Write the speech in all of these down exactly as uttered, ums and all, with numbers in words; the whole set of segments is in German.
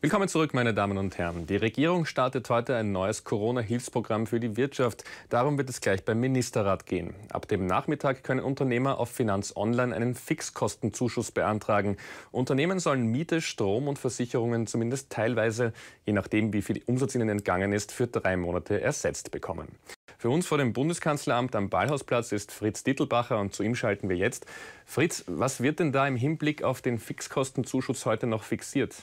Willkommen zurück, meine Damen und Herren. Die Regierung startet heute ein neues Corona-Hilfsprogramm für die Wirtschaft. Darum wird es gleich beim Ministerrat gehen. Ab dem Nachmittag können Unternehmer auf Finanz Online einen Fixkostenzuschuss beantragen. Unternehmen sollen Miete, Strom und Versicherungen zumindest teilweise, je nachdem wie viel Umsatz ihnen entgangen ist, für drei Monate ersetzt bekommen. Für uns vor dem Bundeskanzleramt am Ballhausplatz ist Fritz Dittelbacher und zu ihm schalten wir jetzt. Fritz, was wird denn da im Hinblick auf den Fixkostenzuschuss heute noch fixiert?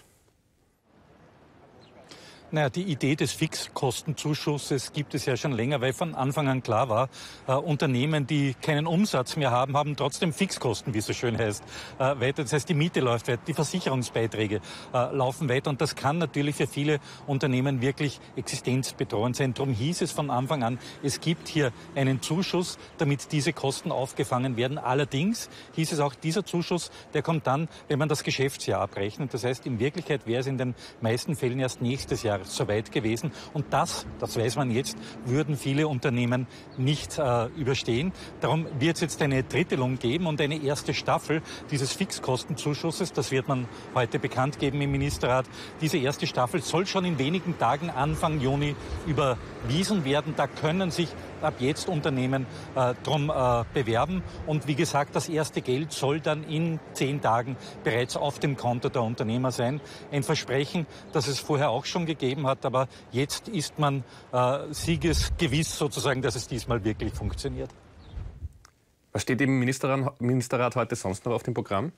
Naja, die Idee des Fixkostenzuschusses gibt es ja schon länger, weil von Anfang an klar war, äh, Unternehmen, die keinen Umsatz mehr haben, haben trotzdem Fixkosten, wie es so schön heißt, äh, weiter. Das heißt, die Miete läuft weiter, die Versicherungsbeiträge äh, laufen weiter und das kann natürlich für viele Unternehmen wirklich existenzbedrohend sein. Darum hieß es von Anfang an, es gibt hier einen Zuschuss, damit diese Kosten aufgefangen werden. Allerdings hieß es auch, dieser Zuschuss, der kommt dann, wenn man das Geschäftsjahr abrechnet. Das heißt, in Wirklichkeit wäre es in den meisten Fällen erst nächstes Jahr soweit gewesen. Und das, das weiß man jetzt, würden viele Unternehmen nicht äh, überstehen. Darum wird es jetzt eine Drittelung geben und eine erste Staffel dieses Fixkostenzuschusses, das wird man heute bekannt geben im Ministerrat. Diese erste Staffel soll schon in wenigen Tagen, Anfang Juni, überwiesen werden. Da können sich ab jetzt Unternehmen äh, drum äh, bewerben. Und wie gesagt, das erste Geld soll dann in zehn Tagen bereits auf dem Konto der Unternehmer sein. Ein Versprechen, das es vorher auch schon gegeben hat, aber jetzt ist man äh, siegesgewiss sozusagen, dass es diesmal wirklich funktioniert. Was steht im Ministerrat, Ministerrat heute sonst noch auf dem Programm?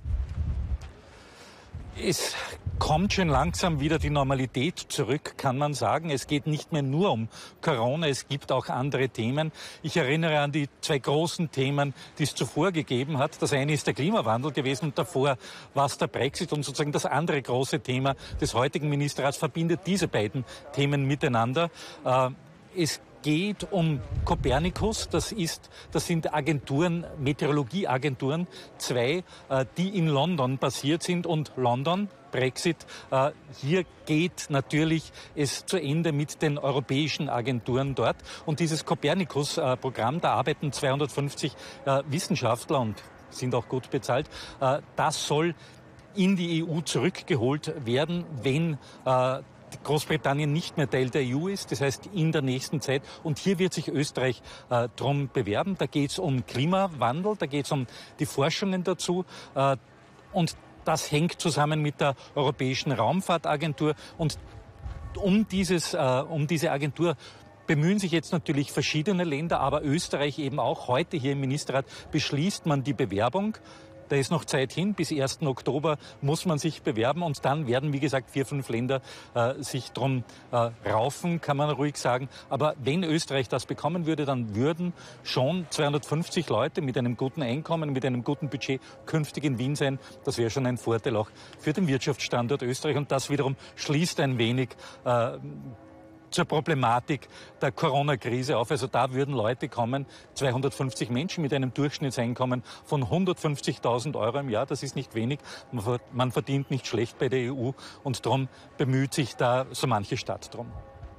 Es kommt schon langsam wieder die Normalität zurück, kann man sagen. Es geht nicht mehr nur um Corona, es gibt auch andere Themen. Ich erinnere an die zwei großen Themen, die es zuvor gegeben hat. Das eine ist der Klimawandel gewesen und davor war es der Brexit. Und sozusagen das andere große Thema des heutigen Ministerrats verbindet diese beiden Themen miteinander. Äh, es geht um Copernicus, das ist, das sind Agenturen, Meteorologieagenturen, zwei, äh, die in London basiert sind und London, Brexit, äh, hier geht natürlich es zu Ende mit den europäischen Agenturen dort und dieses Copernicus-Programm, da arbeiten zweihundertfünfzig äh, Wissenschaftler und sind auch gut bezahlt, äh, das soll in die E U zurückgeholt werden, wenn äh, Großbritannien nicht mehr Teil der E U ist, das heißt in der nächsten Zeit. Und hier wird sich Österreich äh, drum bewerben. Da geht es um Klimawandel, da geht es um die Forschungen dazu. Äh, und das hängt zusammen mit der Europäischen Raumfahrtagentur. Und um, dieses, äh, um diese Agentur bemühen sich jetzt natürlich verschiedene Länder, aber Österreich eben auch. Heute hier im Ministerrat beschließt man die Bewerbung. Da ist noch Zeit hin, bis ersten Oktober muss man sich bewerben und dann werden, wie gesagt, vier, fünf Länder äh, sich drum äh, raufen, kann man ruhig sagen. Aber wenn Österreich das bekommen würde, dann würden schon zweihundertfünfzig Leute mit einem guten Einkommen, mit einem guten Budget künftig in Wien sein. Das wäre schon ein Vorteil auch für den Wirtschaftsstandort Österreich und das wiederum schließt ein wenig äh, zur Problematik der Corona-Krise auf. Also da würden Leute kommen, zweihundertfünfzig Menschen mit einem Durchschnittseinkommen von hundertfünfzigtausend Euro im Jahr. Das ist nicht wenig. Man verdient nicht schlecht bei der E U und darum bemüht sich da so manche Stadt drum.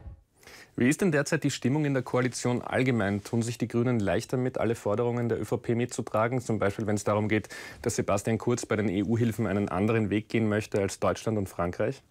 Wie ist denn derzeit die Stimmung in der Koalition allgemein? Tun sich die Grünen leichter mit, alle Forderungen der ÖVP mitzutragen? Zum Beispiel, wenn es darum geht, dass Sebastian Kurz bei den E U-Hilfen einen anderen Weg gehen möchte als Deutschland und Frankreich?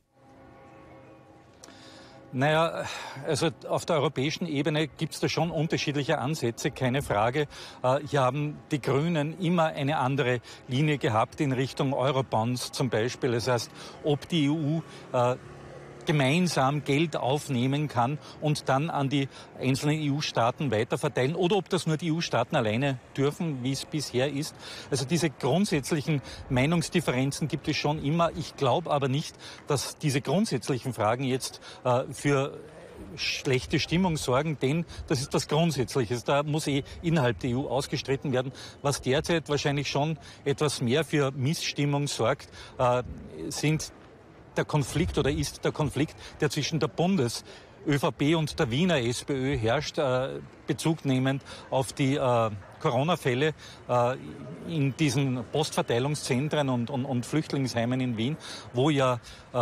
Naja, also auf der europäischen Ebene gibt es da schon unterschiedliche Ansätze, keine Frage. Äh, hier haben die Grünen immer eine andere Linie gehabt in Richtung Eurobonds zum Beispiel. Das heißt, ob die E U äh, gemeinsam Geld aufnehmen kann und dann an die einzelnen E U-Staaten weiterverteilen oder ob das nur die E U-Staaten alleine dürfen, wie es bisher ist. Also diese grundsätzlichen Meinungsdifferenzen gibt es schon immer. Ich glaube aber nicht, dass diese grundsätzlichen Fragen jetzt äh, für schlechte Stimmung sorgen, denn das ist das Grundsätzliche. Da muss eh innerhalb der E U ausgestritten werden. Was derzeit wahrscheinlich schon etwas mehr für Missstimmung sorgt, äh, sind der Konflikt oder ist der Konflikt, der zwischen der Bundes- ÖVP und der Wiener SPÖ herrscht, äh, Bezug nehmend auf die äh, Corona-Fälle äh, in diesen Postverteilungszentren und, und, und Flüchtlingsheimen in Wien, wo ja äh,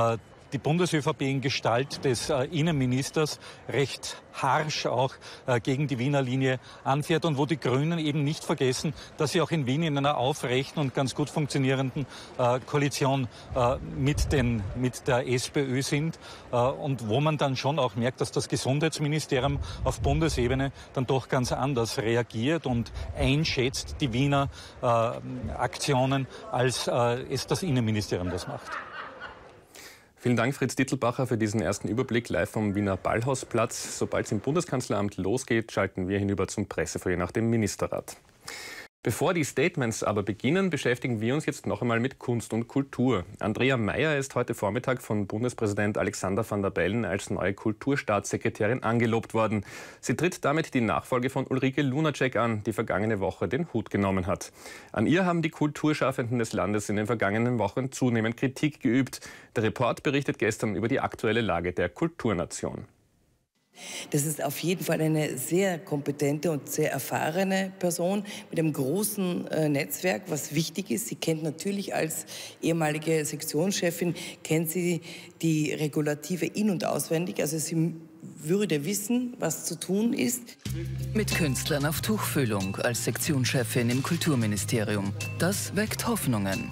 die Bundes-ÖVP in Gestalt des äh, Innenministers recht harsch auch äh, gegen die Wiener Linie anfährt und wo die Grünen eben nicht vergessen, dass sie auch in Wien in einer aufrechten und ganz gut funktionierenden äh, Koalition äh, mit, den, mit der SPÖ sind äh, und wo man dann schon auch merkt, dass das Gesundheitsministerium auf Bundesebene dann doch ganz anders reagiert und einschätzt die Wiener äh, Aktionen, als äh, es das Innenministerium das macht. Vielen Dank, Fritz Dittelbacher, für diesen ersten Überblick live vom Wiener Ballhausplatz. Sobald es im Bundeskanzleramt losgeht, schalten wir hinüber zum Pressefoyer nach dem Ministerrat. Bevor die Statements aber beginnen, beschäftigen wir uns jetzt noch einmal mit Kunst und Kultur. Andrea Meier ist heute Vormittag von Bundespräsident Alexander Van der Bellen als neue Kulturstaatssekretärin angelobt worden. Sie tritt damit die Nachfolge von Ulrike Lunacek an, die vergangene Woche den Hut genommen hat. An ihr haben die Kulturschaffenden des Landes in den vergangenen Wochen zunehmend Kritik geübt. Der Report berichtet gestern über die aktuelle Lage der Kulturnation. Das ist auf jeden Fall eine sehr kompetente und sehr erfahrene Person mit einem großen äh, Netzwerk, was wichtig ist. Sie kennt natürlich als ehemalige Sektionschefin, kennt sie die Regulative in- und auswendig. Also sie würde wissen, was zu tun ist. Mit Künstlern auf Tuchfühlung als Sektionschefin im Kulturministerium. Das weckt Hoffnungen.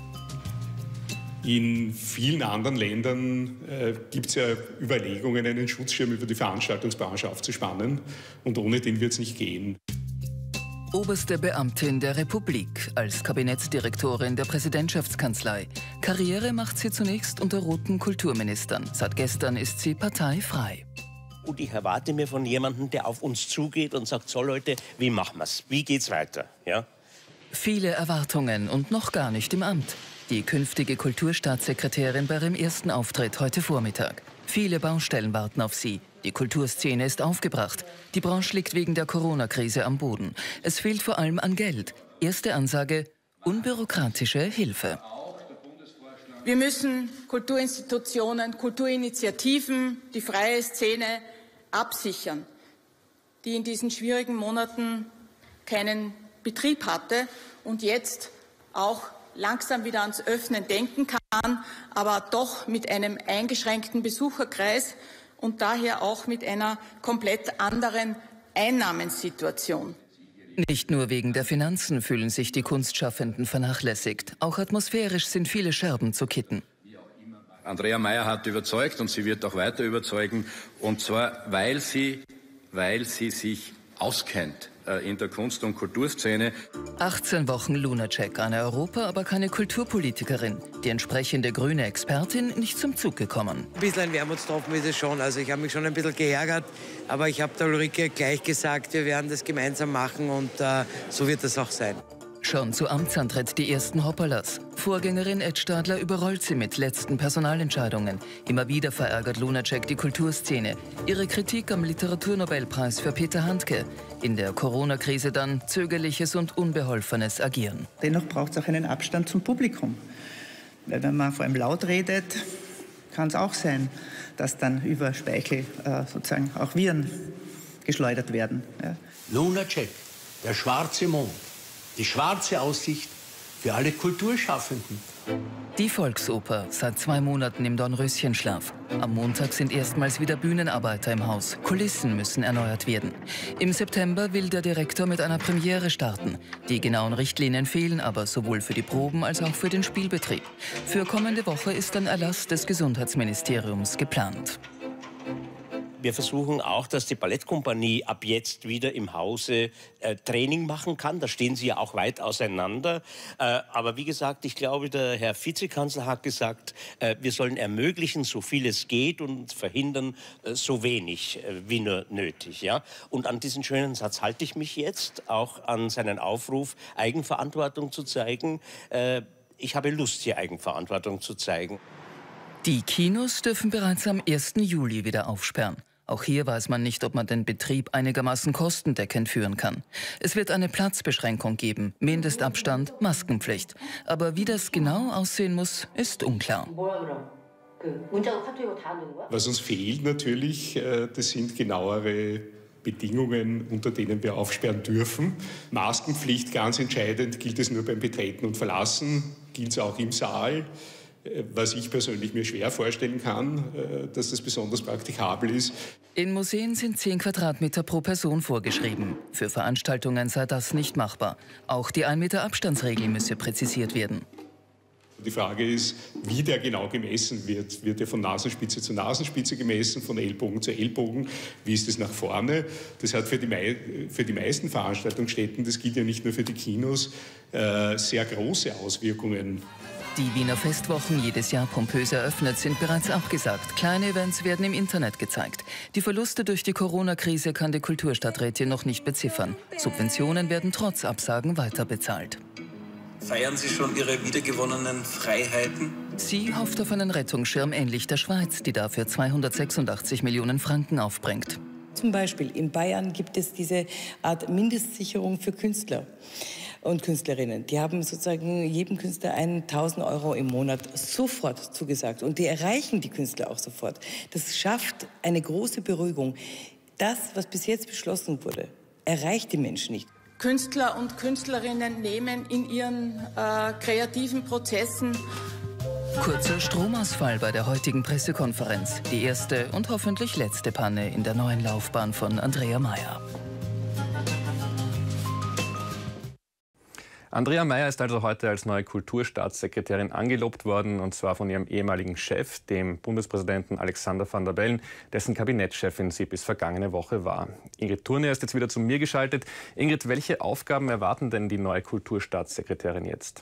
In vielen anderen Ländern äh, gibt es ja Überlegungen, einen Schutzschirm über die Veranstaltungsbranche aufzuspannen. Und ohne den wird es nicht gehen. Oberste Beamtin der Republik als Kabinettsdirektorin der Präsidentschaftskanzlei. Karriere macht sie zunächst unter roten Kulturministern. Seit gestern ist sie parteifrei. Und ich erwarte mir von jemandem, der auf uns zugeht und sagt, so Leute, wie machen wir's? Wie geht's weiter? Ja? Viele Erwartungen und noch gar nicht im Amt. Die künftige Kulturstaatssekretärin bei ihrem ersten Auftritt heute Vormittag. Viele Baustellen warten auf sie. Die Kulturszene ist aufgebracht. Die Branche liegt wegen der Corona-Krise am Boden. Es fehlt vor allem an Geld. Erste Ansage: unbürokratische Hilfe. Wir müssen Kulturinstitutionen, Kulturinitiativen, die freie Szene absichern, die in diesen schwierigen Monaten keinen Betrieb hatte und jetzt auch langsam wieder ans Öffnen denken kann, aber doch mit einem eingeschränkten Besucherkreis und daher auch mit einer komplett anderen Einnahmensituation. Nicht nur wegen der Finanzen fühlen sich die Kunstschaffenden vernachlässigt. Auch atmosphärisch sind viele Scherben zu kitten. Andrea Meier hat überzeugt und sie wird auch weiter überzeugen. Und zwar, weil sie, weil sie sich auskennt in der Kunst- und Kulturszene. achtzehn Wochen Lunacek, eine Europa-, aber keine Kulturpolitikerin. Die entsprechende grüne Expertin nicht zum Zug gekommen. Ein bisschen ein Wermutstropfen ist es schon. Also ich habe mich schon ein bisschen geärgert, aber ich habe der Ulrike gleich gesagt, wir werden das gemeinsam machen und äh, so wird es auch sein. Schon zu Amtsantritt die ersten Hopperlas. Vorgängerin Ed Stadler überrollt sie mit letzten Personalentscheidungen. Immer wieder verärgert Lunacek die Kulturszene. Ihre Kritik am Literaturnobelpreis für Peter Handke. In der Corona-Krise dann zögerliches und unbeholfenes Agieren. Dennoch braucht es auch einen Abstand zum Publikum. Weil wenn man vor allem laut redet, kann es auch sein, dass dann über Speichel äh, sozusagen auch Viren geschleudert werden. Ja. Lunacek, der schwarze Mond. Die schwarze Aussicht für alle Kulturschaffenden. Die Volksoper, seit zwei Monaten im Dornröschenschlaf. Am Montag sind erstmals wieder Bühnenarbeiter im Haus. Kulissen müssen erneuert werden. Im September will der Direktor mit einer Premiere starten. Die genauen Richtlinien fehlen aber sowohl für die Proben als auch für den Spielbetrieb. Für kommende Woche ist ein Erlass des Gesundheitsministeriums geplant. Wir versuchen auch, dass die Ballettkompanie ab jetzt wieder im Hause äh, Training machen kann. Da stehen sie ja auch weit auseinander. Äh, aber wie gesagt, ich glaube, der Herr Vizekanzler hat gesagt, äh, wir sollen ermöglichen, so viel es geht und verhindern, äh, so wenig äh, wie nur nötig. Ja? Und an diesen schönen Satz halte ich mich jetzt, auch an seinen Aufruf, Eigenverantwortung zu zeigen. Äh, ich habe Lust, hier Eigenverantwortung zu zeigen. Die Kinos dürfen bereits am ersten Juli wieder aufsperren. Auch hier weiß man nicht, ob man den Betrieb einigermaßen kostendeckend führen kann. Es wird eine Platzbeschränkung geben, Mindestabstand, Maskenpflicht. Aber wie das genau aussehen muss, ist unklar. Was uns fehlt natürlich, das sind genauere Bedingungen, unter denen wir aufsperren dürfen. Maskenpflicht, ganz entscheidend, gilt es nur beim Betreten und Verlassen, gilt es auch im Saal. was ich persönlich mir schwer vorstellen kann, dass das besonders praktikabel ist. In Museen sind zehn Quadratmeter pro Person vorgeschrieben. Für Veranstaltungen sei das nicht machbar. Auch die ein Meter Abstandsregel müsse präzisiert werden. Die Frage ist, wie der genau gemessen wird. Wird er von Nasenspitze zu Nasenspitze gemessen, von Ellbogen zu Ellbogen? Wie ist es nach vorne? Das hat für die, mei für die meisten Veranstaltungsstätten, das gilt ja nicht nur für die Kinos, äh, sehr große Auswirkungen. Die Wiener Festwochen, jedes Jahr pompös eröffnet, sind bereits abgesagt. Kleine Events werden im Internet gezeigt. Die Verluste durch die Corona-Krise kann die Kulturstadträtin noch nicht beziffern. Subventionen werden trotz Absagen weiterbezahlt. Feiern Sie schon Ihre wiedergewonnenen Freiheiten? Sie hofft auf einen Rettungsschirm ähnlich der Schweiz, die dafür zweihundertsechsundachtzig Millionen Franken aufbringt. Zum Beispiel in Bayern gibt es diese Art Mindestsicherung für Künstler und Künstlerinnen. Die haben sozusagen jedem Künstler tausend Euro im Monat sofort zugesagt. Und die erreichen die Künstler auch sofort. Das schafft eine große Beruhigung. Das, was bis jetzt beschlossen wurde, erreicht die Menschen nicht. Künstler und Künstlerinnen nehmen in ihren äh, kreativen Prozessen. Kurzer Stromausfall bei der heutigen Pressekonferenz. Die erste und hoffentlich letzte Panne in der neuen Laufbahn von Andrea Meier. Andrea Meier ist also heute als neue Kulturstaatssekretärin angelobt worden, und zwar von ihrem ehemaligen Chef, dem Bundespräsidenten Alexander Van der Bellen, dessen Kabinettschefin sie bis vergangene Woche war. Ingrid Thurner ist jetzt wieder zu mir geschaltet. Ingrid, welche Aufgaben erwarten denn die neue Kulturstaatssekretärin jetzt?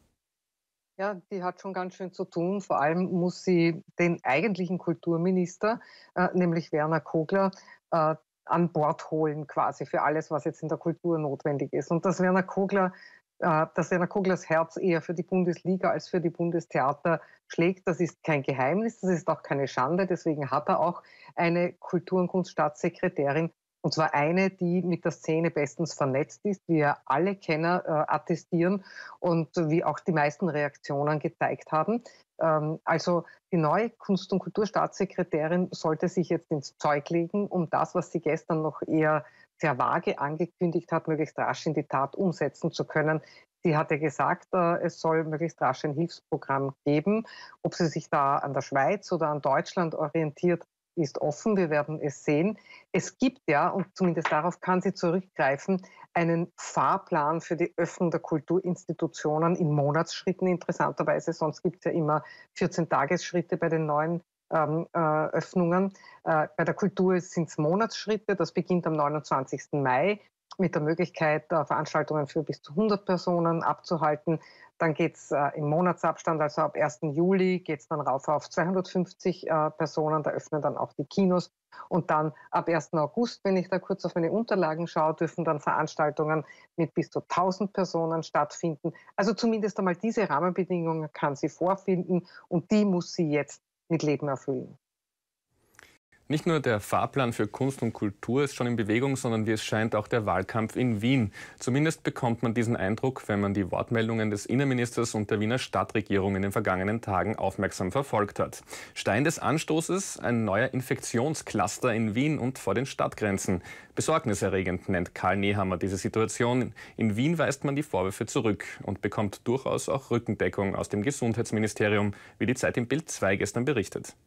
Ja, die hat schon ganz schön zu tun. Vor allem muss sie den eigentlichen Kulturminister, äh, nämlich Werner Kogler, äh, an Bord holen quasi für alles, was jetzt in der Kultur notwendig ist. Und dass Werner Kogler dass Werner Koglers Herz eher für die Bundesliga als für die Bundestheater schlägt, das ist kein Geheimnis, das ist auch keine Schande. Deswegen hat er auch eine Kultur- und Kunststaatssekretärin, und zwar eine, die mit der Szene bestens vernetzt ist, wie ja alle Kenner äh, attestieren und wie auch die meisten Reaktionen gezeigt haben. Ähm, also die neue Kunst- und Kulturstaatssekretärin sollte sich jetzt ins Zeug legen, um das, was sie gestern noch eher sehr vage angekündigt hat, möglichst rasch in die Tat umsetzen zu können. Sie hat ja gesagt, es soll möglichst rasch ein Hilfsprogramm geben. Ob sie sich da an der Schweiz oder an Deutschland orientiert, ist offen. Wir werden es sehen. Es gibt ja, und zumindest darauf kann sie zurückgreifen, einen Fahrplan für die Öffnung der Kulturinstitutionen in Monatsschritten interessanterweise. Sonst gibt es ja immer vierzehn-Tagesschritte bei den neuen Ähm, äh, Öffnungen. Äh, bei der Kultur sind es Monatsschritte. Das beginnt am neunundzwanzigsten Mai mit der Möglichkeit, äh, Veranstaltungen für bis zu hundert Personen abzuhalten. Dann geht es äh, im Monatsabstand, also ab ersten Juli, geht es dann rauf auf zweihundertfünfzig äh, Personen. Da öffnen dann auch die Kinos. Und dann ab ersten August, wenn ich da kurz auf meine Unterlagen schaue, dürfen dann Veranstaltungen mit bis zu tausend Personen stattfinden. Also zumindest einmal diese Rahmenbedingungen kann sie vorfinden, und die muss sie jetzt mit Leben erfüllen. Nicht nur der Fahrplan für Kunst und Kultur ist schon in Bewegung, sondern wie es scheint auch der Wahlkampf in Wien. Zumindest bekommt man diesen Eindruck, wenn man die Wortmeldungen des Innenministers und der Wiener Stadtregierung in den vergangenen Tagen aufmerksam verfolgt hat. Stein des Anstoßes: ein neuer Infektionscluster in Wien und vor den Stadtgrenzen. Besorgniserregend nennt Karl Nehammer diese Situation. In Wien weist man die Vorwürfe zurück und bekommt durchaus auch Rückendeckung aus dem Gesundheitsministerium, wie die Zeit im Bild zwei gestern berichtet.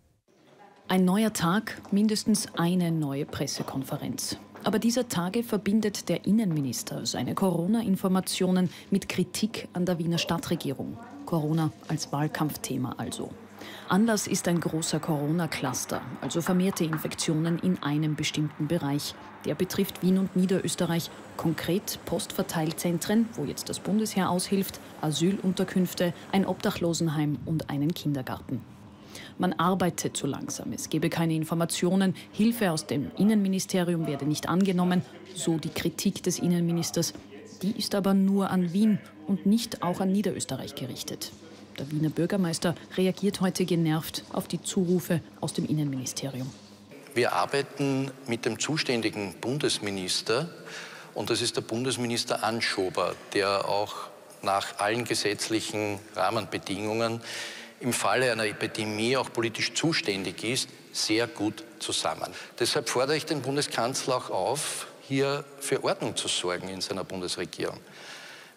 Ein neuer Tag, mindestens eine neue Pressekonferenz. Aber dieser Tage verbindet der Innenminister seine Corona-Informationen mit Kritik an der Wiener Stadtregierung. Corona als Wahlkampfthema also. Anlass ist ein großer Corona-Cluster, also vermehrte Infektionen in einem bestimmten Bereich. Der betrifft Wien und Niederösterreich, konkret Postverteilzentren, wo jetzt das Bundesheer aushilft, Asylunterkünfte, ein Obdachlosenheim und einen Kindergarten. Man arbeitet zu langsam, es gebe keine Informationen, Hilfe aus dem Innenministerium werde nicht angenommen, so die Kritik des Innenministers. Die ist aber nur an Wien und nicht auch an Niederösterreich gerichtet. Der Wiener Bürgermeister reagiert heute genervt auf die Zurufe aus dem Innenministerium. Wir arbeiten mit dem zuständigen Bundesminister, und das ist der Bundesminister Anschober, der auch nach allen gesetzlichen Rahmenbedingungen im Falle einer Epidemie auch politisch zuständig ist, sehr gut zusammen. Deshalb fordere ich den Bundeskanzler auch auf, hier für Ordnung zu sorgen in seiner Bundesregierung.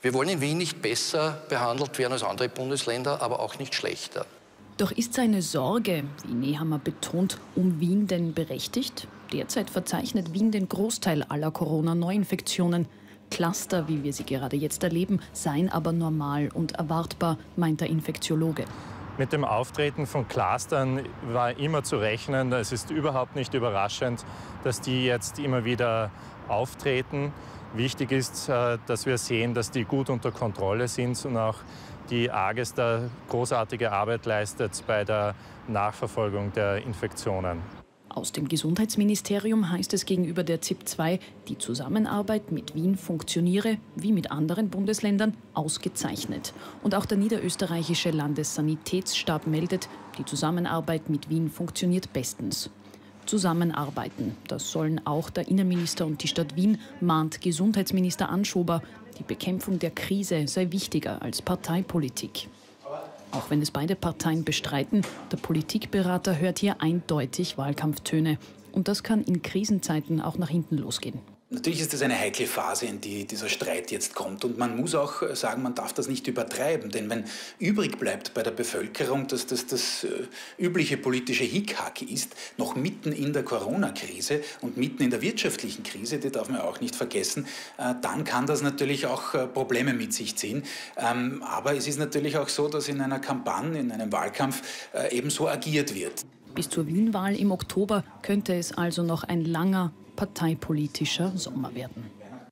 Wir wollen in Wien nicht besser behandelt werden als andere Bundesländer, aber auch nicht schlechter. Doch ist seine Sorge, wie Nehammer betont, um Wien denn berechtigt? Derzeit verzeichnet Wien den Großteil aller Corona-Neuinfektionen. Cluster, wie wir sie gerade jetzt erleben, seien aber normal und erwartbar, meint der Infektiologe. Mit dem Auftreten von Clustern war immer zu rechnen. Es ist überhaupt nicht überraschend, dass die jetzt immer wieder auftreten. Wichtig ist, dass wir sehen, dass die gut unter Kontrolle sind und auch die AGES da großartige Arbeit leistet bei der Nachverfolgung der Infektionen. Aus dem Gesundheitsministerium heißt es gegenüber der Z I P zwei, die Zusammenarbeit mit Wien funktioniere, wie mit anderen Bundesländern, ausgezeichnet. Und auch der niederösterreichische Landessanitätsstab meldet, die Zusammenarbeit mit Wien funktioniert bestens. Zusammenarbeiten, das sollen auch der Innenminister und die Stadt Wien, mahnt Gesundheitsminister Anschober. Die Bekämpfung der Krise sei wichtiger als Parteipolitik. Auch wenn es beide Parteien bestreiten, der Politikberater hört hier eindeutig Wahlkampftöne. Und das kann in Krisenzeiten auch nach hinten losgehen. Natürlich ist das eine heikle Phase, in die dieser Streit jetzt kommt. Und man muss auch sagen, man darf das nicht übertreiben. Denn wenn übrig bleibt bei der Bevölkerung, dass das das äh, übliche politische Hickhack ist, noch mitten in der Corona-Krise und mitten in der wirtschaftlichen Krise, die darf man auch nicht vergessen, äh, dann kann das natürlich auch äh, Probleme mit sich ziehen. Ähm, aber es ist natürlich auch so, dass in einer Kampagne, in einem Wahlkampf äh, eben so agiert wird. Bis zur Wien-Wahl im Oktober könnte es also noch ein langer parteipolitischer Sommer werden.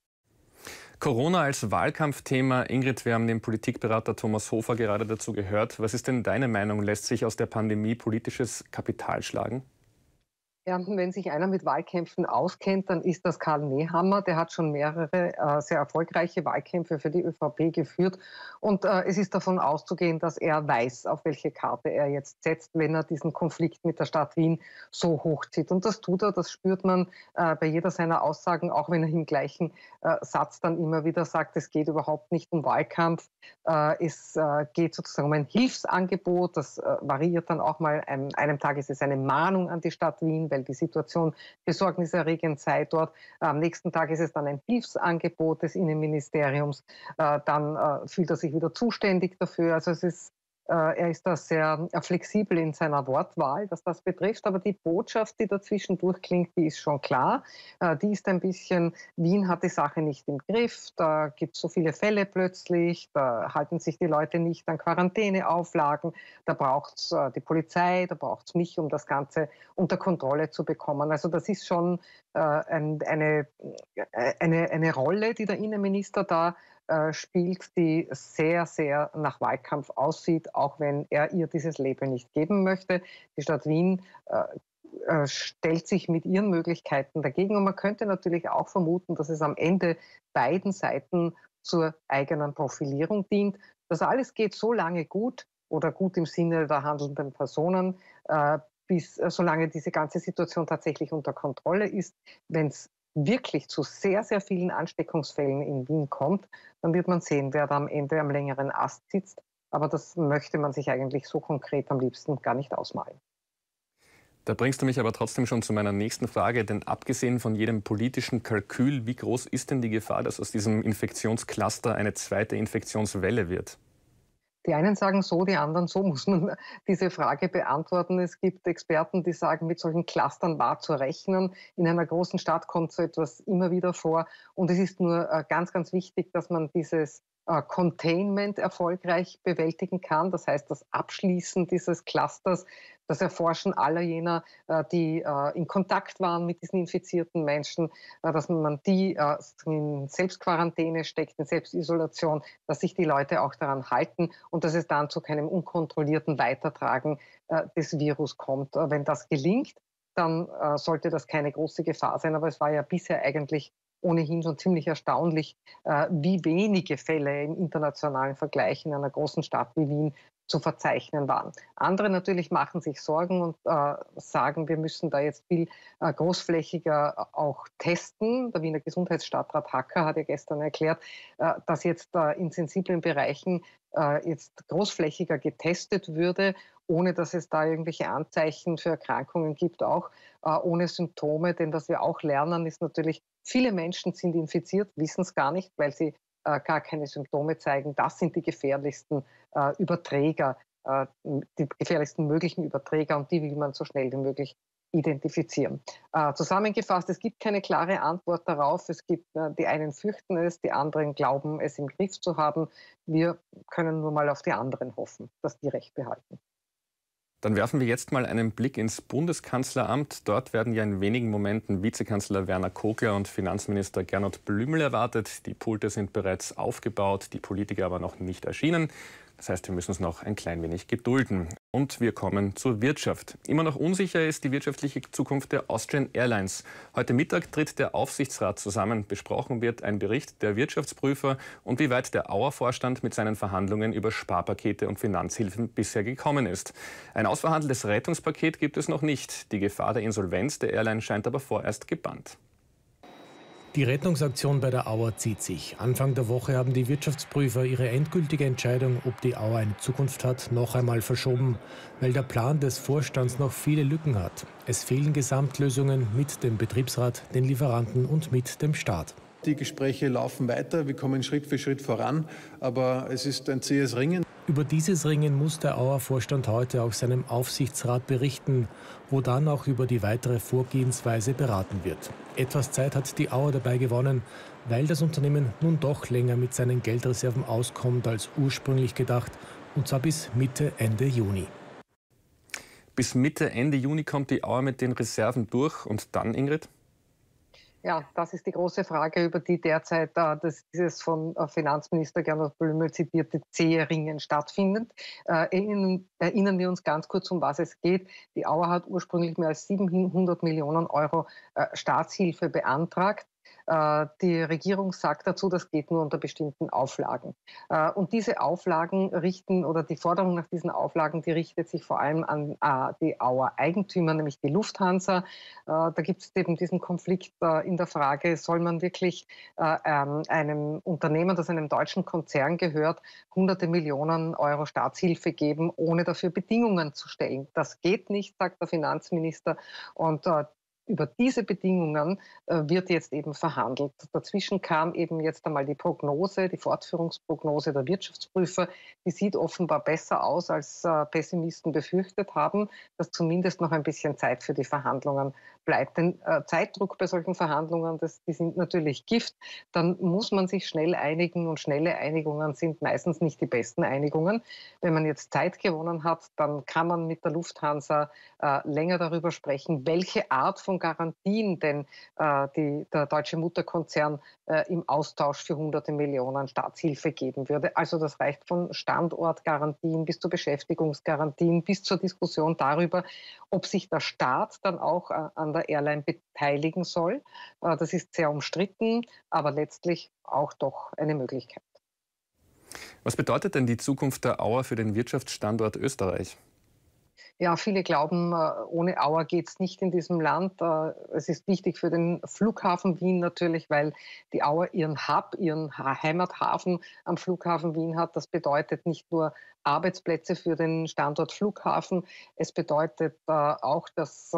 Corona als Wahlkampfthema. Ingrid, wir haben den Politikberater Thomas Hofer gerade dazu gehört. Was ist denn deine Meinung? Lässt sich aus der Pandemie politisches Kapital schlagen? Ja, wenn sich einer mit Wahlkämpfen auskennt, dann ist das Karl Nehammer. Der hat schon mehrere äh, sehr erfolgreiche Wahlkämpfe für die ÖVP geführt. Und äh, es ist davon auszugehen, dass er weiß, auf welche Karte er jetzt setzt, wenn er diesen Konflikt mit der Stadt Wien so hochzieht. Und das tut er, das spürt man äh, bei jeder seiner Aussagen, auch wenn er im gleichen äh, Satz dann immer wieder sagt, es geht überhaupt nicht um Wahlkampf. Äh, es äh, geht sozusagen um ein Hilfsangebot. Das äh, variiert dann auch mal. An einem Tag ist es eine Mahnung an die Stadt Wien, weil die Situation besorgniserregend sei dort. Am nächsten Tag ist es dann ein Hilfsangebot des Innenministeriums. Äh, dann äh, fühlt er sich wieder zuständig dafür. Also es ist Er ist da sehr flexibel in seiner Wortwahl, was das betrifft. Aber die Botschaft, die dazwischen durchklingt, die ist schon klar. Die ist ein bisschen, Wien hat die Sache nicht im Griff. Da gibt es so viele Fälle plötzlich. Da halten sich die Leute nicht an Quarantäneauflagen. Da braucht es die Polizei, da braucht es mich, um das Ganze unter Kontrolle zu bekommen. Also das ist schon eine, eine, eine Rolle, die der Innenminister da spielt, die sehr, sehr nach Wahlkampf aussieht, auch wenn er ihr dieses Label nicht geben möchte. Die Stadt Wien äh, stellt sich mit ihren Möglichkeiten dagegen. Und man könnte natürlich auch vermuten, dass es am Ende beiden Seiten zur eigenen Profilierung dient. Das alles geht so lange gut oder gut im Sinne der handelnden Personen, äh, bis äh, solange diese ganze Situation tatsächlich unter Kontrolle ist. Wenn es wirklich zu sehr, sehr vielen Ansteckungsfällen in Wien kommt, dann wird man sehen, wer da am Ende am längeren Ast sitzt. Aber das möchte man sich eigentlich so konkret am liebsten gar nicht ausmalen. Da bringst du mich aber trotzdem schon zu meiner nächsten Frage, denn abgesehen von jedem politischen Kalkül, wie groß ist denn die Gefahr, dass aus diesem Infektionscluster eine zweite Infektionswelle wird? Die einen sagen so, die anderen so, muss man diese Frage beantworten. Es gibt Experten, die sagen, mit solchen Clustern war zu rechnen. In einer großen Stadt kommt so etwas immer wieder vor. Und es ist nur ganz, ganz wichtig, dass man dieses Containment erfolgreich bewältigen kann. Das heißt, das Abschließen dieses Clusters, das Erforschen aller jener, die in Kontakt waren mit diesen infizierten Menschen, dass man die in Selbstquarantäne steckt, in Selbstisolation, dass sich die Leute auch daran halten und dass es dann zu keinem unkontrollierten Weitertragen des Virus kommt. Wenn das gelingt, dann sollte das keine große Gefahr sein. Aber es war ja bisher eigentlich ohnehin schon ziemlich erstaunlich, äh, wie wenige Fälle im internationalen Vergleich in einer großen Stadt wie Wien zu verzeichnen waren. Andere natürlich machen sich Sorgen und äh, sagen, wir müssen da jetzt viel äh, großflächiger auch testen. Der Wiener Gesundheitsstadtrat Hacker hat ja gestern erklärt, äh, dass jetzt äh, in sensiblen Bereichen äh, jetzt großflächiger getestet würde, ohne dass es da irgendwelche Anzeichen für Erkrankungen gibt, auch äh, ohne Symptome. Denn was wir auch lernen, ist natürlich, viele Menschen sind infiziert, wissen es gar nicht, weil sie äh, gar keine Symptome zeigen. Das sind die gefährlichsten äh, Überträger, äh, die gefährlichsten möglichen Überträger und die will man so schnell wie möglich identifizieren. Äh, zusammengefasst, es gibt keine klare Antwort darauf. Es gibt, äh, die einen fürchten es, die anderen glauben, es im Griff zu haben. Wir können nur mal auf die anderen hoffen, dass die Recht behalten. Dann werfen wir jetzt mal einen Blick ins Bundeskanzleramt. Dort werden ja in wenigen Momenten Vizekanzler Werner Kogler und Finanzminister Gernot Blümel erwartet. Die Pulte sind bereits aufgebaut, die Politiker aber noch nicht erschienen. Das heißt, wir müssen uns noch ein klein wenig gedulden. Und wir kommen zur Wirtschaft. Immer noch unsicher ist die wirtschaftliche Zukunft der Austrian Airlines. Heute Mittag tritt der Aufsichtsrat zusammen. Besprochen wird ein Bericht der Wirtschaftsprüfer und wie weit der Auer-Vorstand mit seinen Verhandlungen über Sparpakete und Finanzhilfen bisher gekommen ist. Ein ausverhandeltes Rettungspaket gibt es noch nicht. Die Gefahr der Insolvenz der Airline scheint aber vorerst gebannt. Die Rettungsaktion bei der Auer zieht sich. Anfang der Woche haben die Wirtschaftsprüfer ihre endgültige Entscheidung, ob die Auer eine Zukunft hat, noch einmal verschoben, weil der Plan des Vorstands noch viele Lücken hat. Es fehlen Gesamtlösungen mit dem Betriebsrat, den Lieferanten und mit dem Staat. Die Gespräche laufen weiter, wir kommen Schritt für Schritt voran, aber es ist ein zähes Ringen. Über dieses Ringen muss der Auer-Vorstand heute auch seinem Aufsichtsrat berichten, wo dann auch über die weitere Vorgehensweise beraten wird. Etwas Zeit hat die Auer dabei gewonnen, weil das Unternehmen nun doch länger mit seinen Geldreserven auskommt als ursprünglich gedacht, und zwar bis Mitte, Ende Juni. Bis Mitte, Ende Juni kommt die Auer mit den Reserven durch und dann, Ingrid? Ja, das ist die große Frage, über die derzeit äh, das, dieses von äh, Finanzminister Gernot Blümel zitierte zähe Ringen stattfindet. Äh, erinnern, erinnern wir uns ganz kurz, um was es geht. Die Auer hat ursprünglich mehr als siebenhundert Millionen Euro äh, Staatshilfe beantragt. Die Regierung sagt dazu, das geht nur unter bestimmten Auflagen. Und diese Auflagen richten, oder die Forderung nach diesen Auflagen, die richtet sich vor allem an die Auer Eigentümer, nämlich die Lufthansa. Da gibt es eben diesen Konflikt in der Frage, soll man wirklich einem Unternehmen, das einem deutschen Konzern gehört, hunderte Millionen Euro Staatshilfe geben, ohne dafür Bedingungen zu stellen. Das geht nicht, sagt der Finanzminister. Und über diese Bedingungen äh, wird jetzt eben verhandelt. Dazwischen kam eben jetzt einmal die Prognose, die Fortführungsprognose der Wirtschaftsprüfer. Die sieht offenbar besser aus, als äh, Pessimisten befürchtet haben, dass zumindest noch ein bisschen Zeit für die Verhandlungen bleibt. Denn äh, Zeitdruck bei solchen Verhandlungen, das, die sind natürlich Gift. Dann muss man sich schnell einigen und schnelle Einigungen sind meistens nicht die besten Einigungen. Wenn man jetzt Zeit gewonnen hat, dann kann man mit der Lufthansa äh, länger darüber sprechen, welche Art von Garantien denn äh, die, der deutsche Mutterkonzern äh, im Austausch für hunderte Millionen Staatshilfe geben würde. Also das reicht von Standortgarantien bis zu Beschäftigungsgarantien bis zur Diskussion darüber, ob sich der Staat dann auch äh, an der Airline beteiligen soll. Äh, das ist sehr umstritten, aber letztlich auch doch eine Möglichkeit. Was bedeutet denn die Zukunft der Auer für den Wirtschaftsstandort Österreich? Ja, viele glauben, ohne Auer geht es nicht in diesem Land. Es ist wichtig für den Flughafen Wien natürlich, weil die Auer ihren Hub, ihren Heimathafen am Flughafen Wien hat. Das bedeutet nicht nur Arbeitsplätze für den Standort Flughafen. Es bedeutet auch, dass,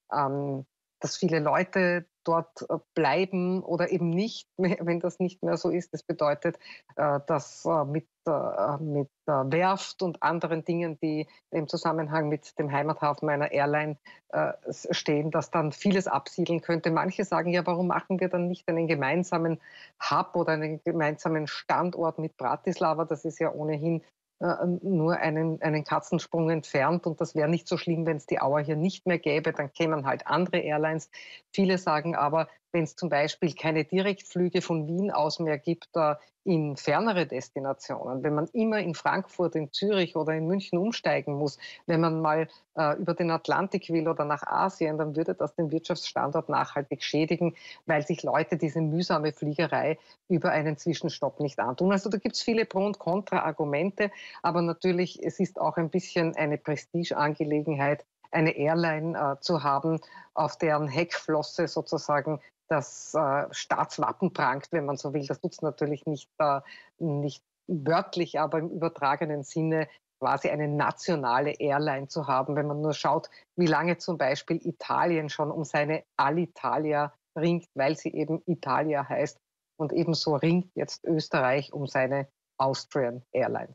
dass viele Leute dort bleiben oder eben nicht, wenn das nicht mehr so ist. Das bedeutet, dass mit, mit Werft und anderen Dingen, die im Zusammenhang mit dem Heimathafen einer Airline stehen, dass dann vieles absiedeln könnte. Manche sagen ja, warum machen wir dann nicht einen gemeinsamen Hub oder einen gemeinsamen Standort mit Bratislava? Das ist ja ohnehin nur einen, einen Katzensprung entfernt und das wäre nicht so schlimm, wenn es die Auer hier nicht mehr gäbe, dann kämen halt andere Airlines. Viele sagen aber, wenn es zum Beispiel keine Direktflüge von Wien aus mehr gibt äh, in fernere Destinationen, wenn man immer in Frankfurt, in Zürich oder in München umsteigen muss, wenn man mal äh, über den Atlantik will oder nach Asien, dann würde das den Wirtschaftsstandort nachhaltig schädigen, weil sich Leute diese mühsame Fliegerei über einen Zwischenstopp nicht antun. Also da gibt es viele Pro- und Kontra-Argumente, aber natürlich, es ist auch ein bisschen eine Prestigeangelegenheit, eine Airline äh, zu haben, auf deren Heckflosse sozusagen das äh, Staatswappen prangt, wenn man so will. Das tut es natürlich nicht, äh, nicht wörtlich, aber im übertragenen Sinne quasi eine nationale Airline zu haben. Wenn man nur schaut, wie lange zum Beispiel Italien schon um seine Alitalia ringt, weil sie eben Italia heißt, Und ebenso ringt jetzt Österreich um seine Austrian Airlines.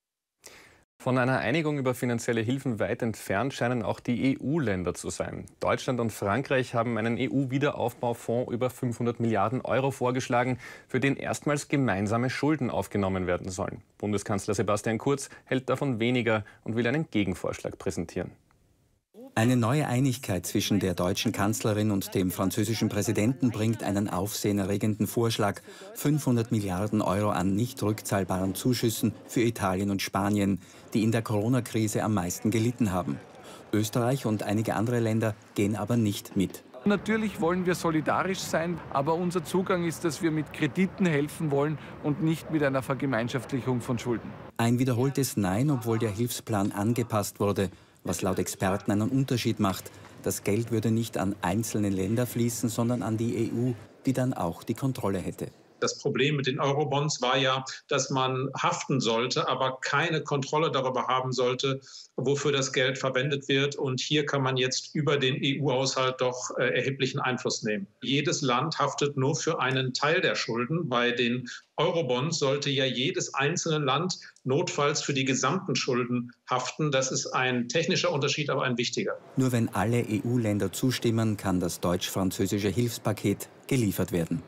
Von einer Einigung über finanzielle Hilfen weit entfernt scheinen auch die E U-Länder zu sein. Deutschland und Frankreich haben einen E U-Wiederaufbaufonds über fünfhundert Milliarden Euro vorgeschlagen, für den erstmals gemeinsame Schulden aufgenommen werden sollen. Bundeskanzler Sebastian Kurz hält davon weniger und will einen Gegenvorschlag präsentieren. Eine neue Einigkeit zwischen der deutschen Kanzlerin und dem französischen Präsidenten bringt einen aufsehenerregenden Vorschlag: fünfhundert Milliarden Euro an nicht rückzahlbaren Zuschüssen für Italien und Spanien, die in der Corona-Krise am meisten gelitten haben. Österreich und einige andere Länder gehen aber nicht mit. Natürlich wollen wir solidarisch sein, aber unser Zugang ist, dass wir mit Krediten helfen wollen und nicht mit einer Vergemeinschaftlichung von Schulden. Ein wiederholtes Nein, obwohl der Hilfsplan angepasst wurde, was laut Experten einen Unterschied macht. Das Geld würde nicht an einzelne Länder fließen, sondern an die E U, die dann auch die Kontrolle hätte. Das Problem mit den Eurobonds war ja, dass man haften sollte, aber keine Kontrolle darüber haben sollte, wofür das Geld verwendet wird. Und hier kann man jetzt über den E U-Haushalt doch äh, erheblichen Einfluss nehmen. Jedes Land haftet nur für einen Teil der Schulden. Bei den Eurobonds sollte ja jedes einzelne Land notfalls für die gesamten Schulden haften. Das ist ein technischer Unterschied, aber ein wichtiger. Nur wenn alle E U-Länder zustimmen, kann das deutsch-französische Hilfspaket geliefert werden.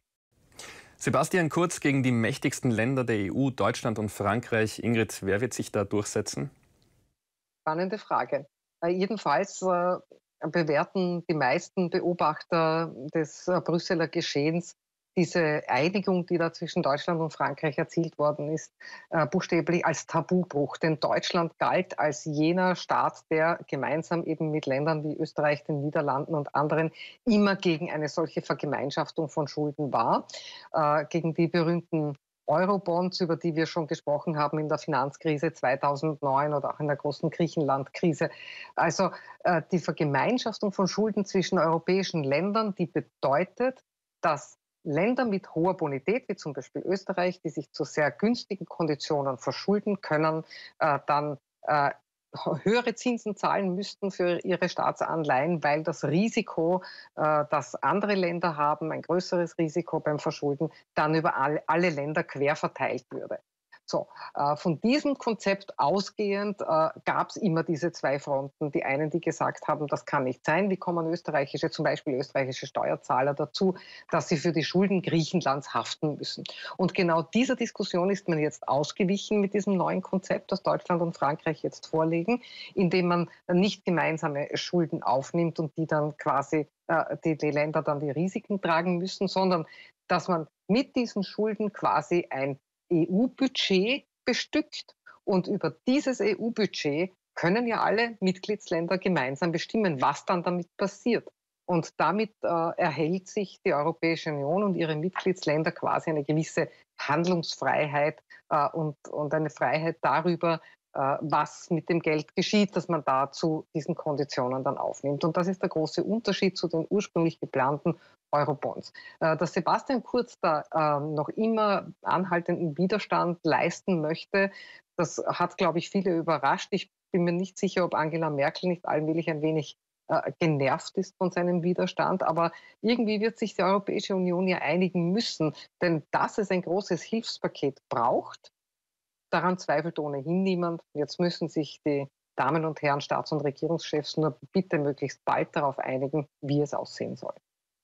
Sebastian Kurz gegen die mächtigsten Länder der E U, Deutschland und Frankreich. Ingrid, wer wird sich da durchsetzen? Spannende Frage. Äh, jedenfalls äh, bewerten die meisten Beobachter des äh, Brüsseler Geschehens diese Einigung, die da zwischen Deutschland und Frankreich erzielt worden ist, äh, buchstäblich als Tabubruch. Denn Deutschland galt als jener Staat, der gemeinsam eben mit Ländern wie Österreich, den Niederlanden und anderen immer gegen eine solche Vergemeinschaftung von Schulden war, äh, gegen die berühmten Eurobonds, über die wir schon gesprochen haben in der Finanzkrise zweitausendneun oder auch in der großen Griechenland-Krise. Also äh, die Vergemeinschaftung von Schulden zwischen europäischen Ländern, die bedeutet, dass Länder mit hoher Bonität, wie zum Beispiel Österreich, die sich zu sehr günstigen Konditionen verschulden können, äh, dann äh, höhere Zinsen zahlen müssten für ihre Staatsanleihen, weil das Risiko, äh, das andere Länder haben, ein größeres Risiko beim Verschulden, dann über alle, alle Länder quer verteilt würde. So, äh, von diesem Konzept ausgehend äh, gab es immer diese zwei Fronten. Die einen, die gesagt haben, das kann nicht sein. Wie kommen österreichische, zum Beispiel österreichische Steuerzahler dazu, dass sie für die Schulden Griechenlands haften müssen? Und genau dieser Diskussion ist man jetzt ausgewichen mit diesem neuen Konzept, das Deutschland und Frankreich jetzt vorlegen, indem man nicht gemeinsame Schulden aufnimmt und die dann quasi äh, die, die Länder dann die Risiken tragen müssen, sondern dass man mit diesen Schulden quasi ein E U-Budget bestückt. Und über dieses E U-Budget können ja alle Mitgliedsländer gemeinsam bestimmen, was dann damit passiert. Und damit äh, erhält sich die Europäische Union und ihre Mitgliedsländer quasi eine gewisse Handlungsfreiheit äh, und, und eine Freiheit darüber, äh, was mit dem Geld geschieht, das man da zu diesen Konditionen dann aufnimmt. Und das ist der große Unterschied zu den ursprünglich geplanten Eurobonds. Dass Sebastian Kurz da äh, noch immer anhaltenden Widerstand leisten möchte, das hat, glaube ich, viele überrascht. Ich bin mir nicht sicher, ob Angela Merkel nicht allmählich ein wenig äh, genervt ist von seinem Widerstand. Aber irgendwie wird sich die Europäische Union ja einigen müssen. Denn dass es ein großes Hilfspaket braucht, daran zweifelt ohnehin niemand. Jetzt müssen sich die Damen und Herren Staats- und Regierungschefs nur bitte möglichst bald darauf einigen, wie es aussehen soll.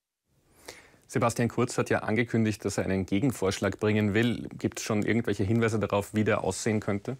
Sebastian Kurz hat ja angekündigt, dass er einen Gegenvorschlag bringen will. Gibt es schon irgendwelche Hinweise darauf, wie der aussehen könnte?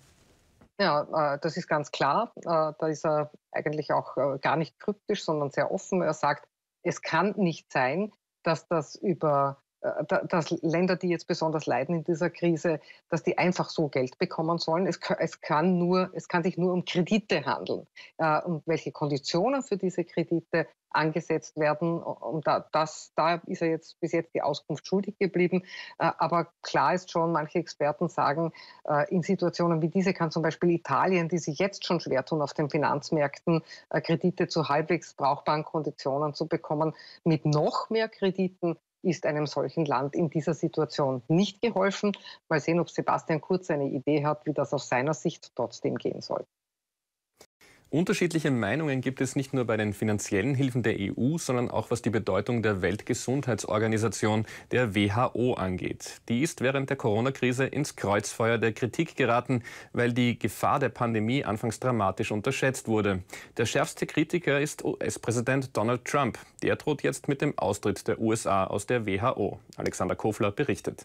Ja, äh, das ist ganz klar. Äh, da ist er eigentlich auch äh, gar nicht kryptisch, sondern sehr offen. Er sagt, es kann nicht sein, dass das über dass Länder, die jetzt besonders leiden in dieser Krise, dass die einfach so Geld bekommen sollen. Es kann, es kann, nur, es kann sich nur um Kredite handeln. Äh, und welche Konditionen für diese Kredite angesetzt werden, und da, das, da ist er jetzt bis jetzt die Auskunft schuldig geblieben. Äh, aber klar ist schon, manche Experten sagen, äh, in Situationen wie diese kann zum Beispiel Italien, die sich jetzt schon schwer tun, auf den Finanzmärkten äh, Kredite zu halbwegs brauchbaren Konditionen zu bekommen, mit noch mehr Krediten ist einem solchen Land in dieser Situation nicht geholfen. Mal sehen, ob Sebastian Kurz eine Idee hat, wie das aus seiner Sicht trotzdem gehen soll. Unterschiedliche Meinungen gibt es nicht nur bei den finanziellen Hilfen der E U, sondern auch was die Bedeutung der Weltgesundheitsorganisation, der W H O, angeht. Die ist während der Corona-Krise ins Kreuzfeuer der Kritik geraten, weil die Gefahr der Pandemie anfangs dramatisch unterschätzt wurde. Der schärfste Kritiker ist U S-Präsident Donald Trump. Der droht jetzt mit dem Austritt der U S A aus der W H O. Alexander Kofler berichtet.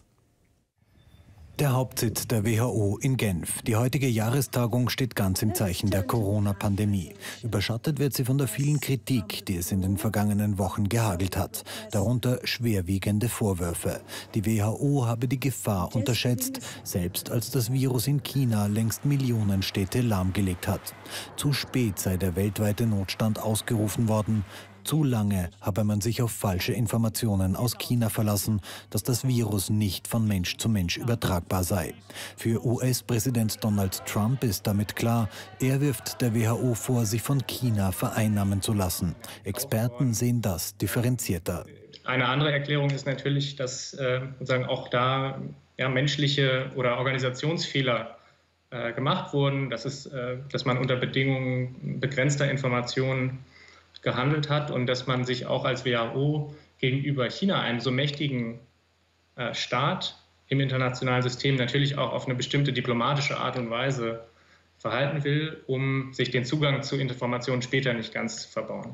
Der Hauptsitz der W H O in Genf. Die heutige Jahrestagung steht ganz im Zeichen der Corona-Pandemie. Überschattet wird sie von der vielen Kritik, die es in den vergangenen Wochen gehagelt hat. Darunter schwerwiegende Vorwürfe. Die W H O habe die Gefahr unterschätzt, selbst als das Virus in China längst Millionen Städte lahmgelegt hat. Zu spät sei der weltweite Notstand ausgerufen worden. Zu lange habe man sich auf falsche Informationen aus China verlassen, dass das Virus nicht von Mensch zu Mensch übertragbar sei. Für U S-Präsident Donald Trump ist damit klar, er wirft der W H O vor, sich von China vereinnahmen zu lassen. Experten sehen das differenzierter. Eine andere Erklärung ist natürlich, dass äh, sozusagen auch da ja, menschliche oder Organisationsfehler äh, gemacht wurden, dass, es, äh, dass man unter Bedingungen begrenzter Informationen gehandelt hat und dass man sich auch als W H O gegenüber China, einem so mächtigen äh, Staat im internationalen System, natürlich auch auf eine bestimmte diplomatische Art und Weise verhalten will, um sich den Zugang zu Informationen später nicht ganz zu verbauen.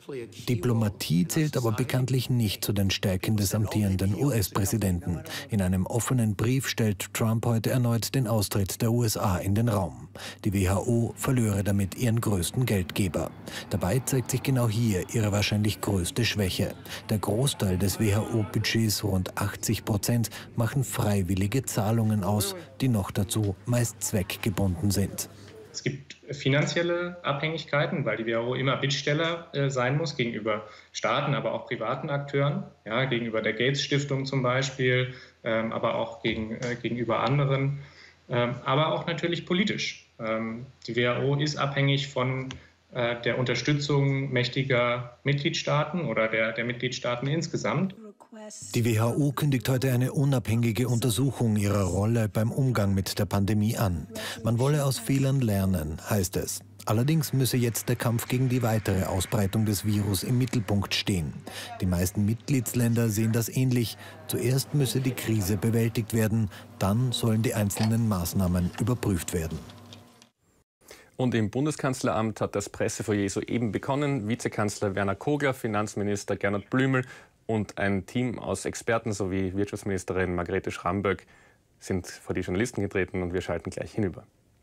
Diplomatie zählt aber bekanntlich nicht zu den Stärken des amtierenden U S-Präsidenten. In einem offenen Brief stellt Trump heute erneut den Austritt der U S A in den Raum. Die W H O verlöre damit ihren größten Geldgeber. Dabei zeigt sich genau hier ihre wahrscheinlich größte Schwäche. Der Großteil des W H O-Budgets, rund achtzig Prozent, machen freiwillige Zahlungen aus, die noch dazu meist zweckgebunden sind. Es gibt finanzielle Abhängigkeiten, weil die W H O immer Bittsteller äh, sein muss gegenüber Staaten, aber auch privaten Akteuren, ja, gegenüber der Gates-Stiftung zum Beispiel, ähm, aber auch gegen, äh, gegenüber anderen, ähm, aber auch natürlich politisch. Ähm, die W H O ist abhängig von äh, der Unterstützung mächtiger Mitgliedstaaten oder der, der Mitgliedstaaten insgesamt. Die W H O kündigt heute eine unabhängige Untersuchung ihrer Rolle beim Umgang mit der Pandemie an. Man wolle aus Fehlern lernen, heißt es. Allerdings müsse jetzt der Kampf gegen die weitere Ausbreitung des Virus im Mittelpunkt stehen. Die meisten Mitgliedsländer sehen das ähnlich. Zuerst müsse die Krise bewältigt werden, dann sollen die einzelnen Maßnahmen überprüft werden. Und im Bundeskanzleramt hat das Pressefoyer soeben begonnen. Vizekanzler Werner Kogler, Finanzminister Gernot Blümel und ein Team aus Experten sowie Wirtschaftsministerin Margrethe Schramböck sind vor die Journalisten getreten und wir schalten gleich hinüber.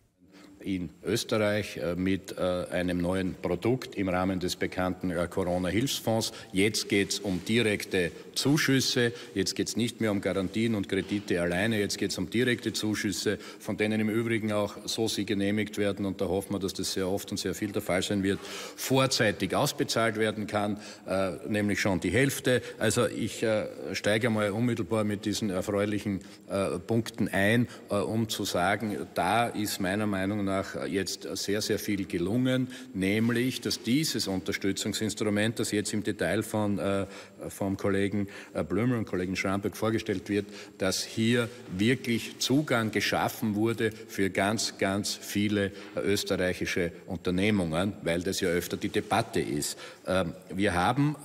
In Österreich mit einem neuen Produkt im Rahmen des bekannten Corona-Hilfsfonds. Jetzt geht es um direkte Zuschüsse. Jetzt geht es nicht mehr um Garantien und Kredite alleine. Jetzt geht es um direkte Zuschüsse, von denen im Übrigen auch, so sie genehmigt werden, und da hoffen wir, dass das sehr oft und sehr viel der Fall sein wird, vorzeitig ausbezahlt werden kann, äh, nämlich schon die Hälfte. Also ich äh, steige mal unmittelbar mit diesen erfreulichen äh, Punkten ein, äh, um zu sagen, da ist meiner Meinung nach jetzt sehr, sehr viel gelungen, nämlich, dass dieses Unterstützungsinstrument, das jetzt im Detail von, äh, vom Kollegen äh, Blümel und Kollegen Schramböck vorgestellt wird, dass hier wirklich Zugang geschaffen wurde für ganz, ganz viele äh, österreichische Unternehmungen, weil das ja öfter die Debatte ist. Ähm, wir haben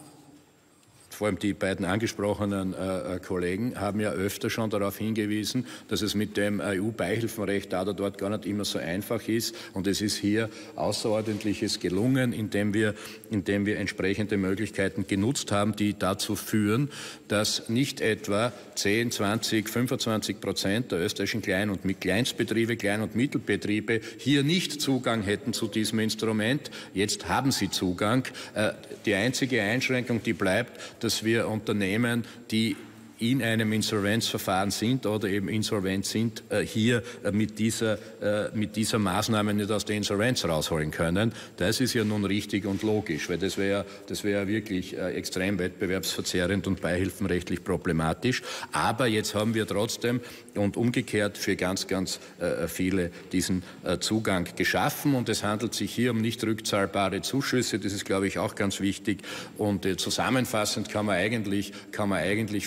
vor allem die beiden angesprochenen äh, Kollegen haben ja öfter schon darauf hingewiesen, dass es mit dem E U-Beihilfenrecht da oder dort gar nicht immer so einfach ist. Und es ist hier Außerordentliches gelungen, indem wir, indem wir entsprechende Möglichkeiten genutzt haben, die dazu führen, dass nicht etwa zehn, zwanzig, fünfundzwanzig Prozent der österreichischen Klein- und Kleinstbetriebe, Klein- und Mittelbetriebe hier nicht Zugang hätten zu diesem Instrument. Jetzt haben sie Zugang. Äh, die einzige Einschränkung, die bleibt, dass dass wir Unternehmen, die in einem Insolvenzverfahren sind oder eben insolvent sind, hier mit dieser, mit dieser Maßnahme nicht aus der Insolvenz rausholen können. Das ist ja nun richtig und logisch, weil das wäre das wäre wirklich extrem wettbewerbsverzerrend und beihilfenrechtlich problematisch. Aber jetzt haben wir trotzdem und umgekehrt für ganz, ganz viele diesen Zugang geschaffen. Und es handelt sich hier um nicht rückzahlbare Zuschüsse. Das ist, glaube ich, auch ganz wichtig. Und zusammenfassend kann man eigentlich, kann man eigentlich festhalten,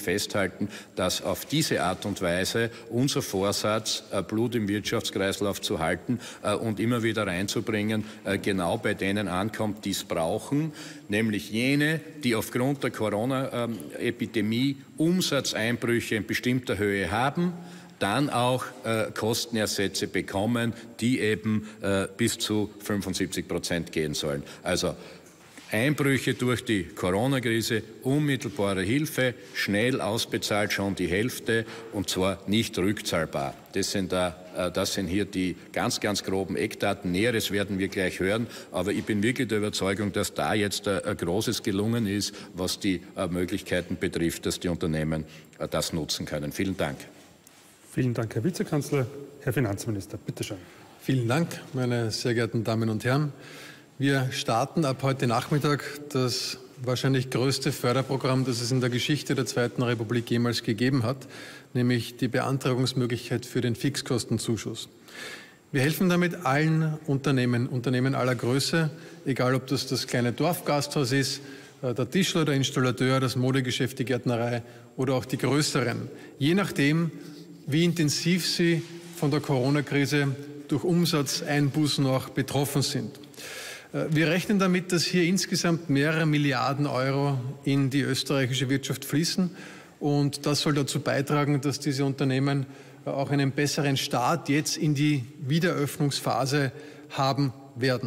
festhalten, dass auf diese Art und Weise unser Vorsatz, Blut im Wirtschaftskreislauf zu halten und immer wieder reinzubringen, genau bei denen ankommt, die es brauchen, nämlich jene, die aufgrund der Corona-Epidemie Umsatzeinbrüche in bestimmter Höhe haben, dann auch äh, Kostenersätze bekommen, die eben äh, bis zu fünfundsiebzig Prozent gehen sollen. Also Einbrüche durch die Corona-Krise, unmittelbare Hilfe, schnell ausbezahlt, schon die Hälfte, und zwar nicht rückzahlbar. Das sind, da, äh, das sind hier die ganz, ganz groben Eckdaten. Näheres werden wir gleich hören, aber ich bin wirklich der Überzeugung, dass da jetzt äh, ein Großes gelungen ist, was die äh, Möglichkeiten betrifft, dass die Unternehmen äh, das nutzen können. Vielen Dank. Vielen Dank, Herr Vizekanzler. Herr Finanzminister, bitte schön. Vielen Dank, meine sehr geehrten Damen und Herren. Wir starten ab heute Nachmittag das wahrscheinlich größte Förderprogramm, das es in der Geschichte der Zweiten Republik jemals gegeben hat, nämlich die Beantragungsmöglichkeit für den Fixkostenzuschuss. Wir helfen damit allen Unternehmen, Unternehmen aller Größe, egal ob das das kleine Dorfgasthaus ist, der Tischler, der Installateur, das Modegeschäft, die Gärtnerei oder auch die größeren. Je nachdem, wie intensiv sie von der Corona-Krise durch Umsatzeinbußen auch betroffen sind. Wir rechnen damit, dass hier insgesamt mehrere Milliarden Euro in die österreichische Wirtschaft fließen. Und das soll dazu beitragen, dass diese Unternehmen auch einen besseren Start jetzt in die Wiederöffnungsphase haben werden.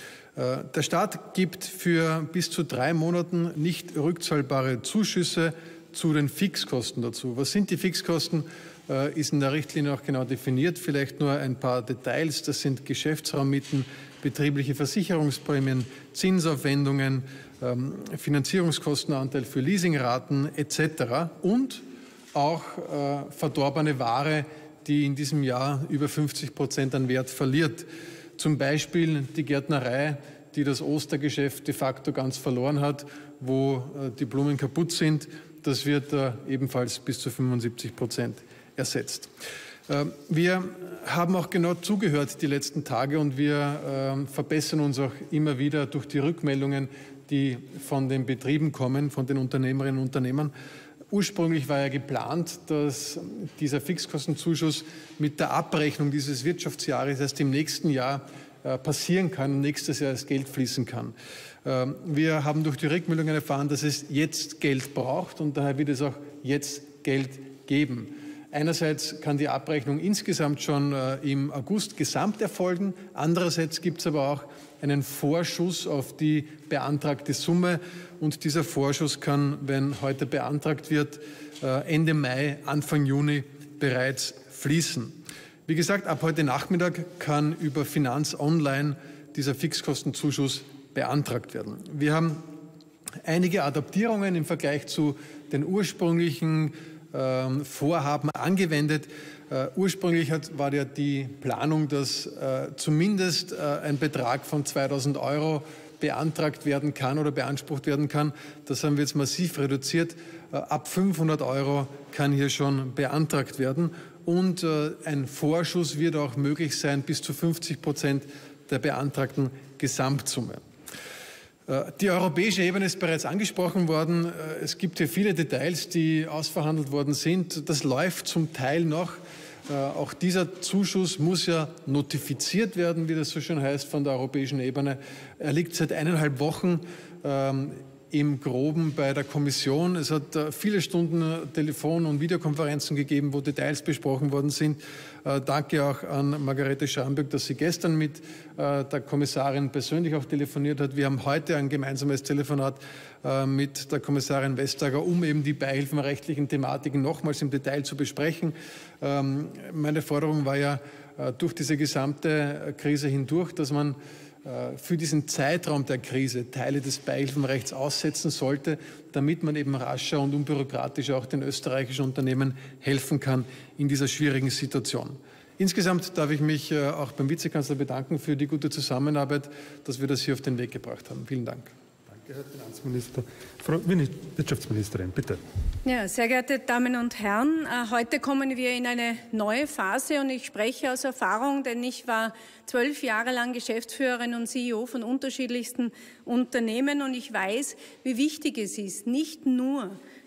Der Staat gibt für bis zu drei Monaten nicht rückzahlbare Zuschüsse zu den Fixkosten dazu. Was sind die Fixkosten? Ist in der Richtlinie auch genau definiert. Vielleicht nur ein paar Details. Das sind Geschäftsraummieten, betriebliche Versicherungsprämien, Zinsaufwendungen, ähm, Finanzierungskostenanteil für Leasingraten et cetera und auch äh, verdorbene Ware, die in diesem Jahr über fünfzig Prozent an Wert verliert. Zum Beispiel die Gärtnerei, die das Ostergeschäft de facto ganz verloren hat, wo äh, die Blumen kaputt sind. Das wird äh, ebenfalls bis zu fünfundsiebzig Prozent ersetzt. Wir haben auch genau zugehört die letzten Tage und wir verbessern uns auch immer wieder durch die Rückmeldungen, die von den Betrieben kommen, von den Unternehmerinnen und Unternehmern. Ursprünglich war ja geplant, dass dieser Fixkostenzuschuss mit der Abrechnung dieses Wirtschaftsjahres erst im nächsten Jahr passieren kann und nächstes Jahr das Geld fließen kann. Wir haben durch die Rückmeldungen erfahren, dass es jetzt Geld braucht und daher wird es auch jetzt Geld geben. Einerseits kann die Abrechnung insgesamt schon äh, im August gesamt erfolgen. Andererseits gibt es aber auch einen Vorschuss auf die beantragte Summe. Und dieser Vorschuss kann, wenn heute beantragt wird, äh, Ende Mai, Anfang Juni bereits fließen. Wie gesagt, ab heute Nachmittag kann über Finanz Online dieser Fixkostenzuschuss beantragt werden. Wir haben einige Adaptierungen im Vergleich zu den ursprünglichen Vorhaben angewendet. Uh, ursprünglich hat, war ja die Planung, dass uh, zumindest uh, ein Betrag von zweitausend Euro beantragt werden kann oder beansprucht werden kann. Das haben wir jetzt massiv reduziert. Uh, ab fünfhundert Euro kann hier schon beantragt werden. Und uh, ein Vorschuss wird auch möglich sein bis zu fünfzig Prozent der beantragten Gesamtsumme. Die europäische Ebene ist bereits angesprochen worden. Es gibt hier viele Details, die ausverhandelt worden sind. Das läuft zum Teil noch. Auch dieser Zuschuss muss ja notifiziert werden, wie das so schön heißt, von der europäischen Ebene. Er liegt seit eineinhalb Wochen ähm, im Groben bei der Kommission. Es hat äh, viele Stunden Telefon- und Videokonferenzen gegeben, wo Details besprochen worden sind. Äh, danke auch an Margarete Schramböck, dass sie gestern mit äh, der Kommissarin persönlich auch telefoniert hat. Wir haben heute ein gemeinsames Telefonat äh, mit der Kommissarin Vestager, um eben die beihilfenrechtlichen Thematiken nochmals im Detail zu besprechen. Ähm, meine Forderung war ja äh, durch diese gesamte Krise hindurch, dass man für diesen Zeitraum der Krise Teile des Beihilfenrechts aussetzen sollte, damit man eben rascher und unbürokratischer auch den österreichischen Unternehmen helfen kann in dieser schwierigen Situation. Insgesamt darf ich mich auch beim Vizekanzler bedanken für die gute Zusammenarbeit, dass wir das hier auf den Weg gebracht haben. Vielen Dank. Danke, Herr Finanzminister. Frau Wirtschaftsministerin, bitte. Ja, sehr geehrte Damen und Herren, heute kommen wir in eine neue Phase und ich spreche aus Erfahrung, denn ich war zwölf Jahre lang Geschäftsführerin und C E O von unterschiedlichsten Unternehmen und ich weiß, wie wichtig es ist, nicht nur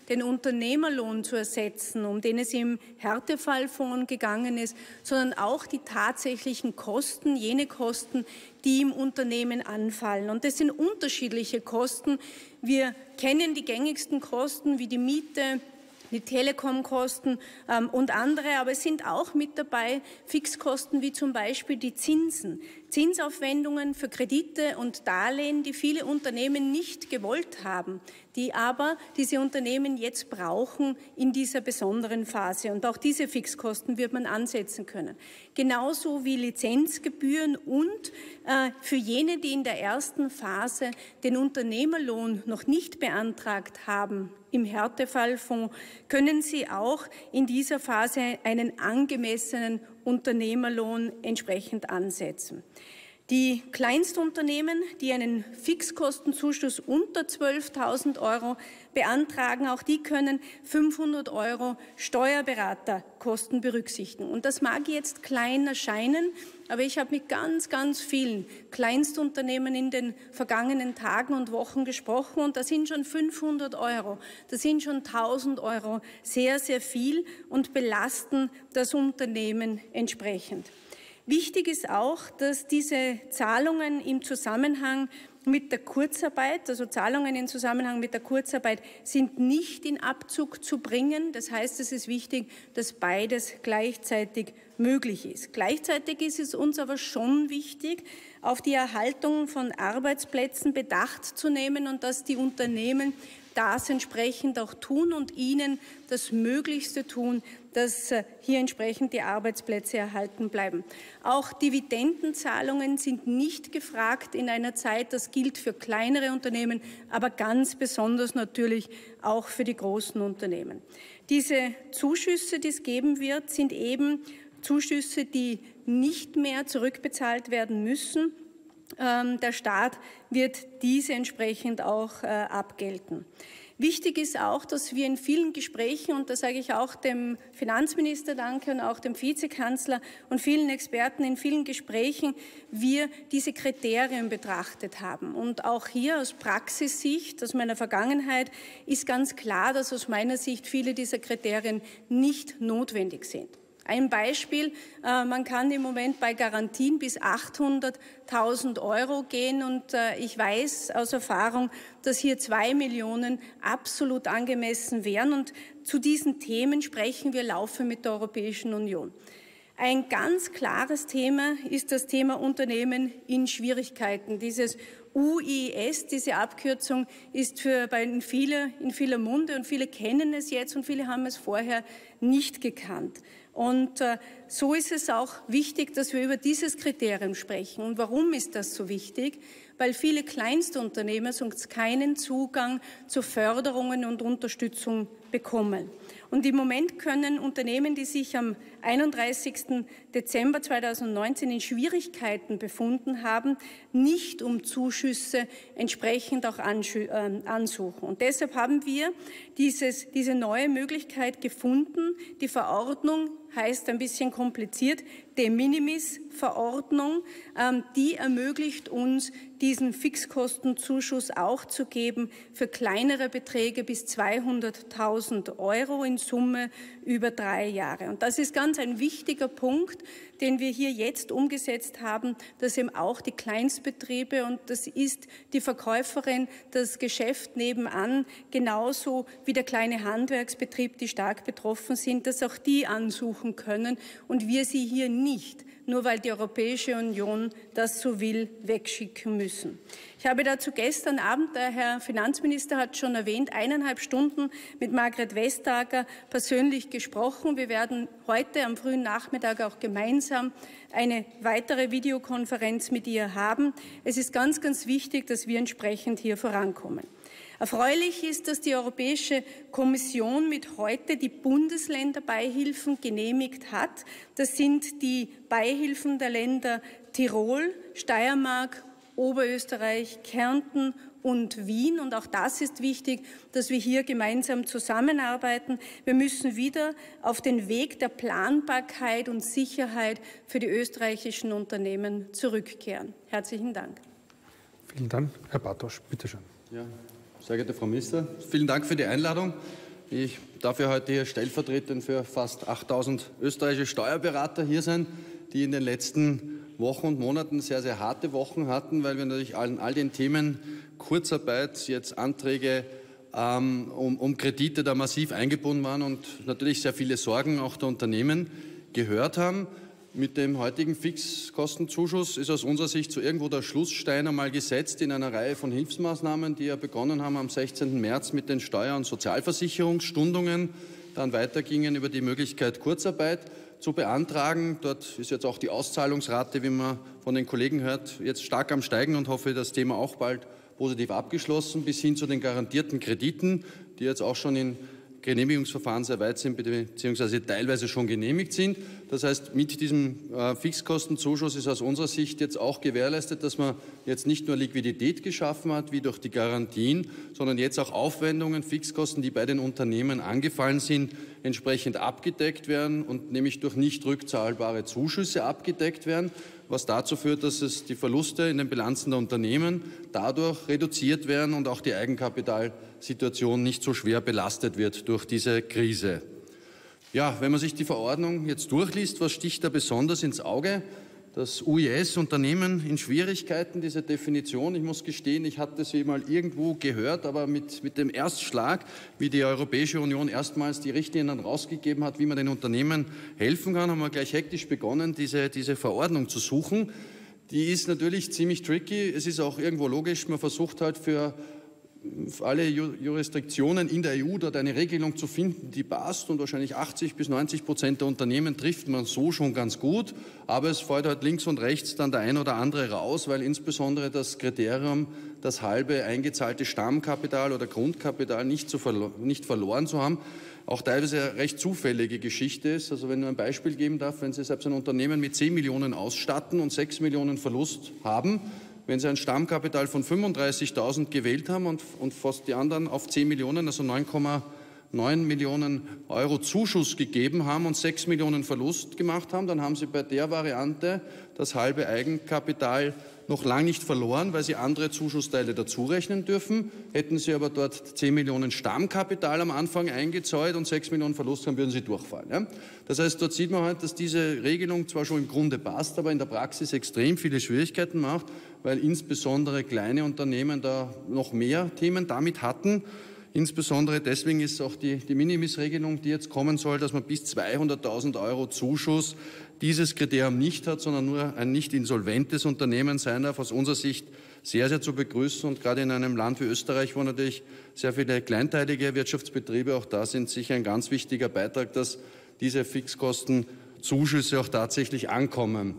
den Unternehmerlohn zu ersetzen, um den es im Härtefallfonds gegangen ist, sondern auch die tatsächlichen Kosten, jene Kosten, die im Unternehmen anfallen. Und das sind unterschiedliche Kosten. Wir kennen die gängigsten Kosten wie die Miete, die Telekomkosten ähm, und andere, aber es sind auch mit dabei Fixkosten wie zum Beispiel die Zinsen, Zinsaufwendungen für Kredite und Darlehen, die viele Unternehmen nicht gewollt haben, die aber diese Unternehmen jetzt brauchen in dieser besonderen Phase. Und auch diese Fixkosten wird man ansetzen können. Genauso wie Lizenzgebühren und äh, für jene, die in der ersten Phase den Unternehmerlohn noch nicht beantragt haben, im Härtefallfonds, können Sie auch in dieser Phase einen angemessenen Unternehmerlohn entsprechend ansetzen. Die Kleinstunternehmen, die einen Fixkostenzuschuss unter zwölftausend Euro beantragen, auch die können fünfhundert Euro Steuerberaterkosten berücksichtigen. Und das mag jetzt klein erscheinen, aber ich habe mit ganz, ganz vielen Kleinstunternehmen in den vergangenen Tagen und Wochen gesprochen und da sind schon fünfhundert Euro, da sind schon tausend Euro sehr, sehr viel und belasten das Unternehmen entsprechend. Wichtig ist auch, dass diese Zahlungen im Zusammenhang mit der Kurzarbeit, also Zahlungen im Zusammenhang mit der Kurzarbeit, sind nicht in Abzug zu bringen. Das heißt, es ist wichtig, dass beides gleichzeitig möglich ist. Gleichzeitig ist es uns aber schon wichtig, auf die Erhaltung von Arbeitsplätzen Bedacht zu nehmen und dass die Unternehmen das entsprechend auch tun und ihnen das Möglichste tun, dass hier entsprechend die Arbeitsplätze erhalten bleiben. Auch Dividendenzahlungen sind nicht gefragt in einer Zeit, das gilt für kleinere Unternehmen, aber ganz besonders natürlich auch für die großen Unternehmen. Diese Zuschüsse, die es geben wird, sind eben Zuschüsse, die nicht mehr zurückbezahlt werden müssen. Ähm, der Staat wird diese entsprechend auch äh, abgelten. Wichtig ist auch, dass wir in vielen Gesprächen, und da sage ich auch dem Finanzminister Danke und auch dem Vizekanzler und vielen Experten in vielen Gesprächen, wir diese Kriterien betrachtet haben. Und auch hier aus Praxissicht, aus meiner Vergangenheit, ist ganz klar, dass aus meiner Sicht viele dieser Kriterien nicht notwendig sind. Ein Beispiel, äh, man kann im Moment bei Garantien bis achthunderttausend Euro gehen und äh, ich weiß aus Erfahrung, dass hier zwei Millionen absolut angemessen wären und zu diesen Themen sprechen wir laufend mit der Europäischen Union. Ein ganz klares Thema ist das Thema Unternehmen in Schwierigkeiten. Dieses U I S, diese Abkürzung, ist für bei in vieler, in vieler Munde und viele kennen es jetzt und viele haben es vorher nicht gekannt. Und äh, so ist es auch wichtig, dass wir über dieses Kriterium sprechen. Und warum ist das so wichtig? Weil viele Kleinstunternehmer sonst keinen Zugang zu Förderungen und Unterstützung bekommen. Und im Moment können Unternehmen, die sich am einunddreißigsten Dezember zweitausendneunzehn in Schwierigkeiten befunden haben, nicht um Zuschüsse entsprechend auch ansuchen. Und deshalb haben wir dieses, diese neue Möglichkeit gefunden. Die Verordnung heißt ein bisschen kompliziert, De Minimis-Verordnung, ähm, die ermöglicht uns, diesen Fixkostenzuschuss auch zu geben für kleinere Beträge bis zweihunderttausend Euro in Summe über drei Jahre. Und das ist ganz ein wichtiger Punkt, den wir hier jetzt umgesetzt haben, dass eben auch die Kleinstbetriebe, und das ist die Verkäuferin, das Geschäft nebenan, genauso wie der kleine Handwerksbetrieb, die stark betroffen sind, dass auch die ansuchen können und wir sie hier nicht, nur weil die Europäische Union das so will, wegschicken müssen. Ich habe dazu gestern Abend, der Herr Finanzminister hat schon erwähnt, eineinhalb Stunden mit Margret Vestager persönlich gesprochen. Wir werden heute am frühen Nachmittag auch gemeinsam eine weitere Videokonferenz mit ihr haben. Es ist ganz, ganz wichtig, dass wir entsprechend hier vorankommen. Erfreulich ist, dass die Europäische Kommission mit heute die Bundesländerbeihilfen genehmigt hat. Das sind die Beihilfen der Länder Tirol, Steiermark, Oberösterreich, Kärnten und Wien. Und auch das ist wichtig, dass wir hier gemeinsam zusammenarbeiten. Wir müssen wieder auf den Weg der Planbarkeit und Sicherheit für die österreichischen Unternehmen zurückkehren. Herzlichen Dank. Vielen Dank. Herr Bartosch, bitte schön. Ja. Sehr geehrte Frau Minister, vielen Dank für die Einladung. Ich darf ja heute hier stellvertretend für fast achttausend österreichische Steuerberater hier sein, die in den letzten Wochen und Monaten sehr, sehr harte Wochen hatten, weil wir natürlich an all den Themen Kurzarbeit, jetzt Anträge ähm, um, um Kredite da massiv eingebunden waren und natürlich sehr viele Sorgen auch der Unternehmen gehört haben. Mit dem heutigen Fixkostenzuschuss ist aus unserer Sicht so irgendwo der Schlussstein einmal gesetzt in einer Reihe von Hilfsmaßnahmen, die ja begonnen haben am sechzehnten März mit den Steuer- und Sozialversicherungsstundungen, dann weitergingen über die Möglichkeit, Kurzarbeit zu beantragen. Dort ist jetzt auch die Auszahlungsrate, wie man von den Kollegen hört, jetzt stark am Steigen und hoffe, das Thema auch bald positiv abgeschlossen, bis hin zu den garantierten Krediten, die jetzt auch schon in Genehmigungsverfahren sehr weit sind, beziehungsweise teilweise schon genehmigt sind. Das heißt, mit diesem äh, Fixkostenzuschuss ist aus unserer Sicht jetzt auch gewährleistet, dass man jetzt nicht nur Liquidität geschaffen hat, wie durch die Garantien, sondern jetzt auch Aufwendungen, Fixkosten, die bei den Unternehmen angefallen sind, entsprechend abgedeckt werden und nämlich durch nicht rückzahlbare Zuschüsse abgedeckt werden, was dazu führt, dass es die Verluste in den Bilanzen der Unternehmen dadurch reduziert werden und auch die Eigenkapitalsituation nicht so schwer belastet wird durch diese Krise. Ja, wenn man sich die Verordnung jetzt durchliest, was sticht da besonders ins Auge? Das U I S-Unternehmen in Schwierigkeiten, diese Definition. Ich muss gestehen, ich hatte sie mal irgendwo gehört, aber mit, mit dem Erstschlag, wie die Europäische Union erstmals die Richtlinien rausgegeben hat, wie man den Unternehmen helfen kann, haben wir gleich hektisch begonnen, diese, diese Verordnung zu suchen. Die ist natürlich ziemlich tricky. Es ist auch irgendwo logisch, man versucht halt für alle Jurisdiktionen in der E U dort eine Regelung zu finden, die passt, und wahrscheinlich achtzig bis neunzig Prozent der Unternehmen trifft man so schon ganz gut, aber es fällt halt links und rechts dann der ein oder andere raus, weil insbesondere das Kriterium, das halbe eingezahlte Stammkapital oder Grundkapital nicht, zu verlo- nicht verloren zu haben, auch teilweise eine recht zufällige Geschichte ist. Also wenn ich ein Beispiel geben darf, wenn Sie selbst ein Unternehmen mit zehn Millionen ausstatten und sechs Millionen Verlust haben, wenn Sie ein Stammkapital von fünfunddreißigtausend gewählt haben und, und fast die anderen auf zehn Millionen, also neun Komma neun Millionen Euro Zuschuss gegeben haben und sechs Millionen Verlust gemacht haben, dann haben Sie bei der Variante das halbe Eigenkapital noch lange nicht verloren, weil Sie andere Zuschussteile dazurechnen dürfen. Hätten Sie aber dort zehn Millionen Stammkapital am Anfang eingezahlt und sechs Millionen Verlust haben, würden Sie durchfallen. Ja? Das heißt, dort sieht man halt, dass diese Regelung zwar schon im Grunde passt, aber in der Praxis extrem viele Schwierigkeiten macht, weil insbesondere kleine Unternehmen da noch mehr Themen damit hatten. Insbesondere deswegen ist auch die, die Minimis-Regelung, die jetzt kommen soll, dass man bis zweihunderttausend Euro Zuschuss dieses Kriterium nicht hat, sondern nur ein nicht insolventes Unternehmen sein darf, aus unserer Sicht sehr, sehr zu begrüßen. Und gerade in einem Land wie Österreich, wo natürlich sehr viele kleinteilige Wirtschaftsbetriebe auch da sind, sicher ein ganz wichtiger Beitrag, dass diese Fixkostenzuschüsse auch tatsächlich ankommen.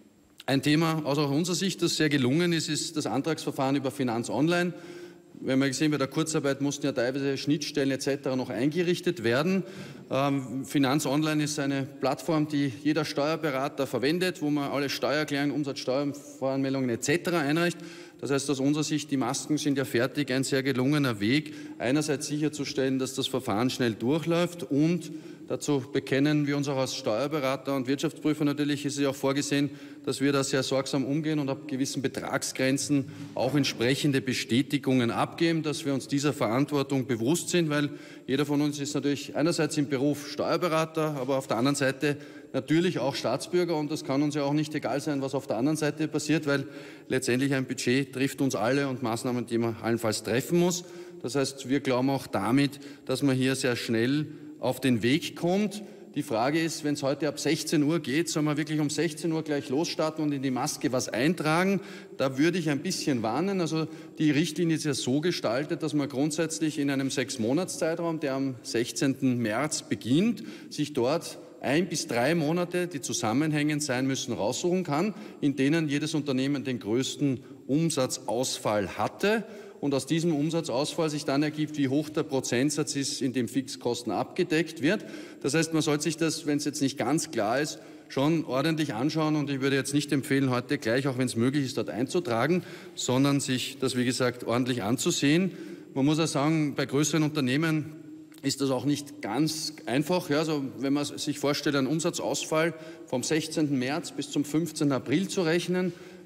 Ein Thema aus auch unserer Sicht, das sehr gelungen ist, ist das Antragsverfahren über Finanz Online. Wir haben ja gesehen, bei der Kurzarbeit mussten ja teilweise Schnittstellen et cetera noch eingerichtet werden. Ähm, Finanz Online ist eine Plattform, die jeder Steuerberater verwendet, wo man alle Steuererklärungen, Umsatzsteuervoranmeldungen et cetera einreicht. Das heißt, aus unserer Sicht, die Masken sind ja fertig, ein sehr gelungener Weg, einerseits sicherzustellen, dass das Verfahren schnell durchläuft, und dazu bekennen wir uns auch als Steuerberater und Wirtschaftsprüfer natürlich, ist es ja auch vorgesehen, dass wir da sehr sorgsam umgehen und ab gewissen Betragsgrenzen auch entsprechende Bestätigungen abgeben, dass wir uns dieser Verantwortung bewusst sind, weil jeder von uns ist natürlich einerseits im Beruf Steuerberater, aber auf der anderen Seite natürlich auch Staatsbürger, und das kann uns ja auch nicht egal sein, was auf der anderen Seite passiert, weil letztendlich ein Budget trifft uns alle und Maßnahmen, die man allenfalls treffen muss. Das heißt, wir glauben auch damit, dass man hier sehr schnell auf den Weg kommt. Die Frage ist, wenn es heute ab sechzehn Uhr geht, soll man wirklich um sechzehn Uhr gleich losstarten und in die Maske was eintragen? Da würde ich ein bisschen warnen. Also die Richtlinie ist ja so gestaltet, dass man grundsätzlich in einem Sechs-Monats-Zeitraum, der am sechzehnten März beginnt, sich dort ein bis drei Monate, die zusammenhängend sein müssen, raussuchen kann, in denen jedes Unternehmen den größten Umsatzausfall hatte. Und aus diesem Umsatzausfall sich dann ergibt, wie hoch der Prozentsatz ist, in dem Fixkosten abgedeckt wird. Das heißt, man sollte sich das, wenn es jetzt nicht ganz klar ist, schon ordentlich anschauen. Und ich würde jetzt nicht empfehlen, heute gleich, auch wenn es möglich ist, dort einzutragen, sondern sich das, wie gesagt, ordentlich anzusehen. Man muss auch sagen, bei größeren Unternehmen ist das auch nicht ganz einfach. Ja, also wenn man sich vorstellt, einen Umsatzausfall vom sechzehnten März bis zum fünfzehnten April zu rechnen,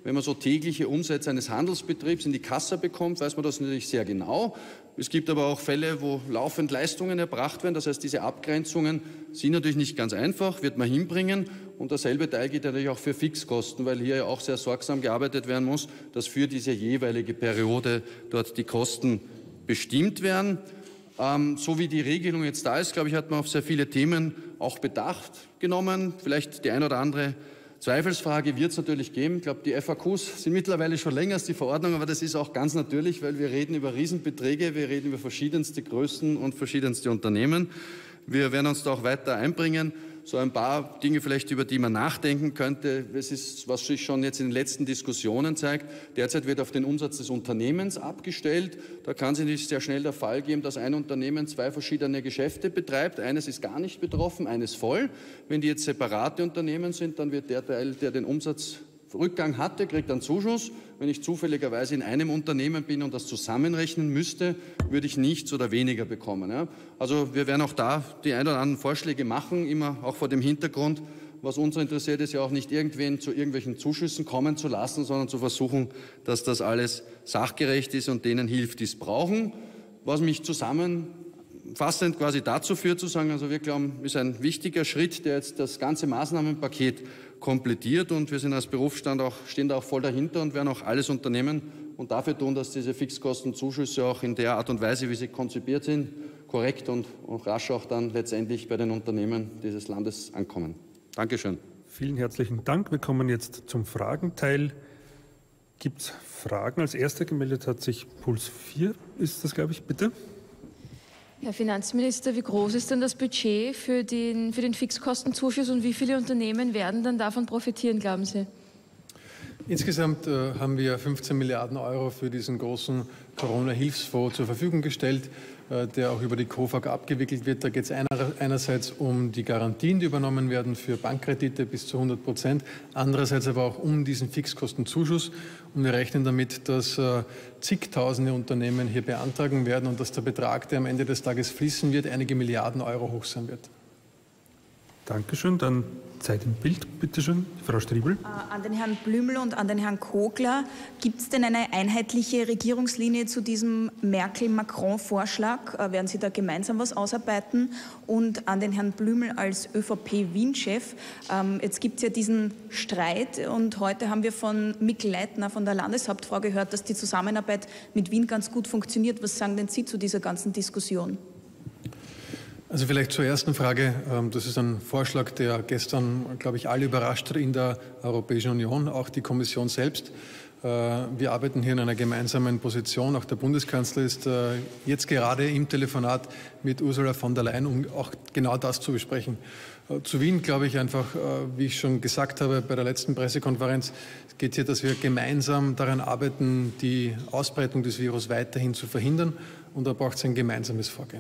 Wenn man so tägliche Umsätze eines Handelsbetriebs in die Kasse bekommt, weiß man das natürlich sehr genau. Es gibt aber auch Fälle, wo laufend Leistungen erbracht werden. Das heißt, diese Abgrenzungen sind natürlich nicht ganz einfach, wird man hinbringen. Und derselbe Teil geht natürlich auch für Fixkosten, weil hier ja auch sehr sorgsam gearbeitet werden muss, dass für diese jeweilige Periode dort die Kosten bestimmt werden. Ähm, so wie die Regelung jetzt da ist, glaube ich, hat man auf sehr viele Themen auch Bedacht genommen. Vielleicht die ein oder andere Zweifelsfrage wird es natürlich geben. Ich glaube, die F A Qs sind mittlerweile schon länger als die Verordnung, aber das ist auch ganz natürlich, weil wir reden über Riesenbeträge, wir reden über verschiedenste Größen und verschiedenste Unternehmen. Wir werden uns da auch weiter einbringen. So ein paar Dinge vielleicht, über die man nachdenken könnte. Es ist, was sich schon jetzt in den letzten Diskussionen zeigt. Derzeit wird auf den Umsatz des Unternehmens abgestellt. Da kann es natürlich sehr schnell der Fall geben, dass ein Unternehmen zwei verschiedene Geschäfte betreibt. Eines ist gar nicht betroffen, eines voll. Wenn die jetzt separate Unternehmen sind, dann wird der Teil, der den Umsatzrückgang hatte, kriegt einen Zuschuss. Wenn ich zufälligerweise in einem Unternehmen bin und das zusammenrechnen müsste, würde ich nichts oder weniger bekommen. Ja. Also wir werden auch da die ein oder anderen Vorschläge machen, immer auch vor dem Hintergrund, was uns interessiert ist, ja auch nicht irgendwen zu irgendwelchen Zuschüssen kommen zu lassen, sondern zu versuchen, dass das alles sachgerecht ist und denen hilft, die es brauchen. Was mich zusammenfassend quasi dazu führt, zu sagen, also wir glauben, ist ein wichtiger Schritt, der jetzt das ganze Maßnahmenpaket komplettiert, und wir sind als Berufsstand auch, stehen da auch voll dahinter und werden auch alles unternehmen und dafür tun, dass diese Fixkostenzuschüsse auch in der Art und Weise, wie sie konzipiert sind, korrekt und, und rasch auch dann letztendlich bei den Unternehmen dieses Landes ankommen. Dankeschön. Vielen herzlichen Dank. Wir kommen jetzt zum Fragenteil. Gibt es Fragen? Als erster gemeldet hat sich Puls vier. Ist das, glaube ich, bitte? Herr Finanzminister, wie groß ist denn das Budget für den, für den Fixkostenzuschuss und wie viele Unternehmen werden dann davon profitieren, glauben Sie? Insgesamt äh, haben wir fünfzehn Milliarden Euro für diesen großen Corona-Hilfsfonds zur Verfügung gestellt, äh, der auch über die COFAG abgewickelt wird. Da geht es einer, einerseits um die Garantien, die übernommen werden für Bankkredite bis zu hundert Prozent, andererseits aber auch um diesen Fixkostenzuschuss. Und wir rechnen damit, dass äh, zigtausende Unternehmen hier beantragen werden und dass der Betrag, der am Ende des Tages fließen wird, einige Milliarden Euro hoch sein wird. Dankeschön. Dann Zeit im Bild, bitte schön. Frau Striebel. An den Herrn Blümel und an den Herrn Kogler. Gibt es denn eine einheitliche Regierungslinie zu diesem Merkel-Macron-Vorschlag? Werden Sie da gemeinsam was ausarbeiten? Und an den Herrn Blümel als ÖVP-Wien-Chef. Jetzt gibt es ja diesen Streit und heute haben wir von Mikl Leitner von der Landeshauptfrau gehört, dass die Zusammenarbeit mit Wien ganz gut funktioniert. Was sagen denn Sie zu dieser ganzen Diskussion? Also vielleicht zur ersten Frage. Das ist ein Vorschlag, der gestern, glaube ich, alle überrascht hat in der Europäischen Union, auch die Kommission selbst. Wir arbeiten hier in einer gemeinsamen Position. Auch der Bundeskanzler ist jetzt gerade im Telefonat mit Ursula von der Leyen, um auch genau das zu besprechen. Zu Wien glaube ich einfach, wie ich schon gesagt habe bei der letzten Pressekonferenz, es geht hier, dass wir gemeinsam daran arbeiten, die Ausbreitung des Virus weiterhin zu verhindern. Und da braucht es ein gemeinsames Vorgehen.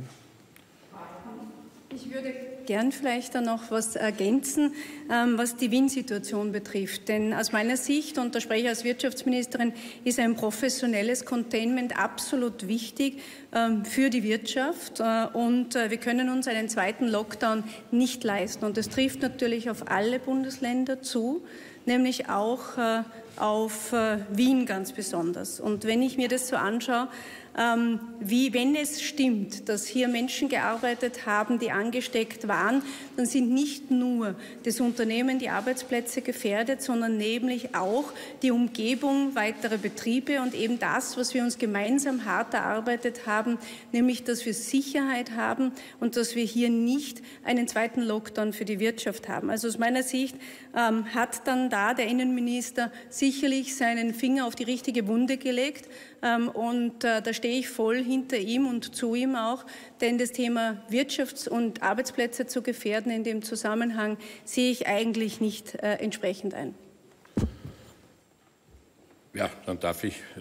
Ich würde gern vielleicht da noch was ergänzen, ähm, was die Wien-Situation betrifft. Denn aus meiner Sicht, und da spreche ich als Wirtschaftsministerin, ist ein professionelles Containment absolut wichtig ähm, für die Wirtschaft. Äh, und äh, wir können uns einen zweiten Lockdown nicht leisten. Und das trifft natürlich auf alle Bundesländer zu, nämlich auch äh, auf äh, Wien ganz besonders. Und wenn ich mir das so anschaue, Ähm, wie, wenn es stimmt, dass hier Menschen gearbeitet haben, die angesteckt waren, dann sind nicht nur das Unternehmen, die Arbeitsplätze gefährdet, sondern nämlich auch die Umgebung, weitere Betriebe und eben das, was wir uns gemeinsam hart erarbeitet haben, nämlich, dass wir Sicherheit haben und dass wir hier nicht einen zweiten Lockdown für die Wirtschaft haben. Also aus meiner Sicht ähm, hat dann da der Innenminister sicherlich seinen Finger auf die richtige Wunde gelegt. Und äh, da stehe ich voll hinter ihm und zu ihm auch, denn das Thema Wirtschafts- und Arbeitsplätze zu gefährden in dem Zusammenhang sehe ich eigentlich nicht äh, entsprechend ein. Ja, dann darf ich äh,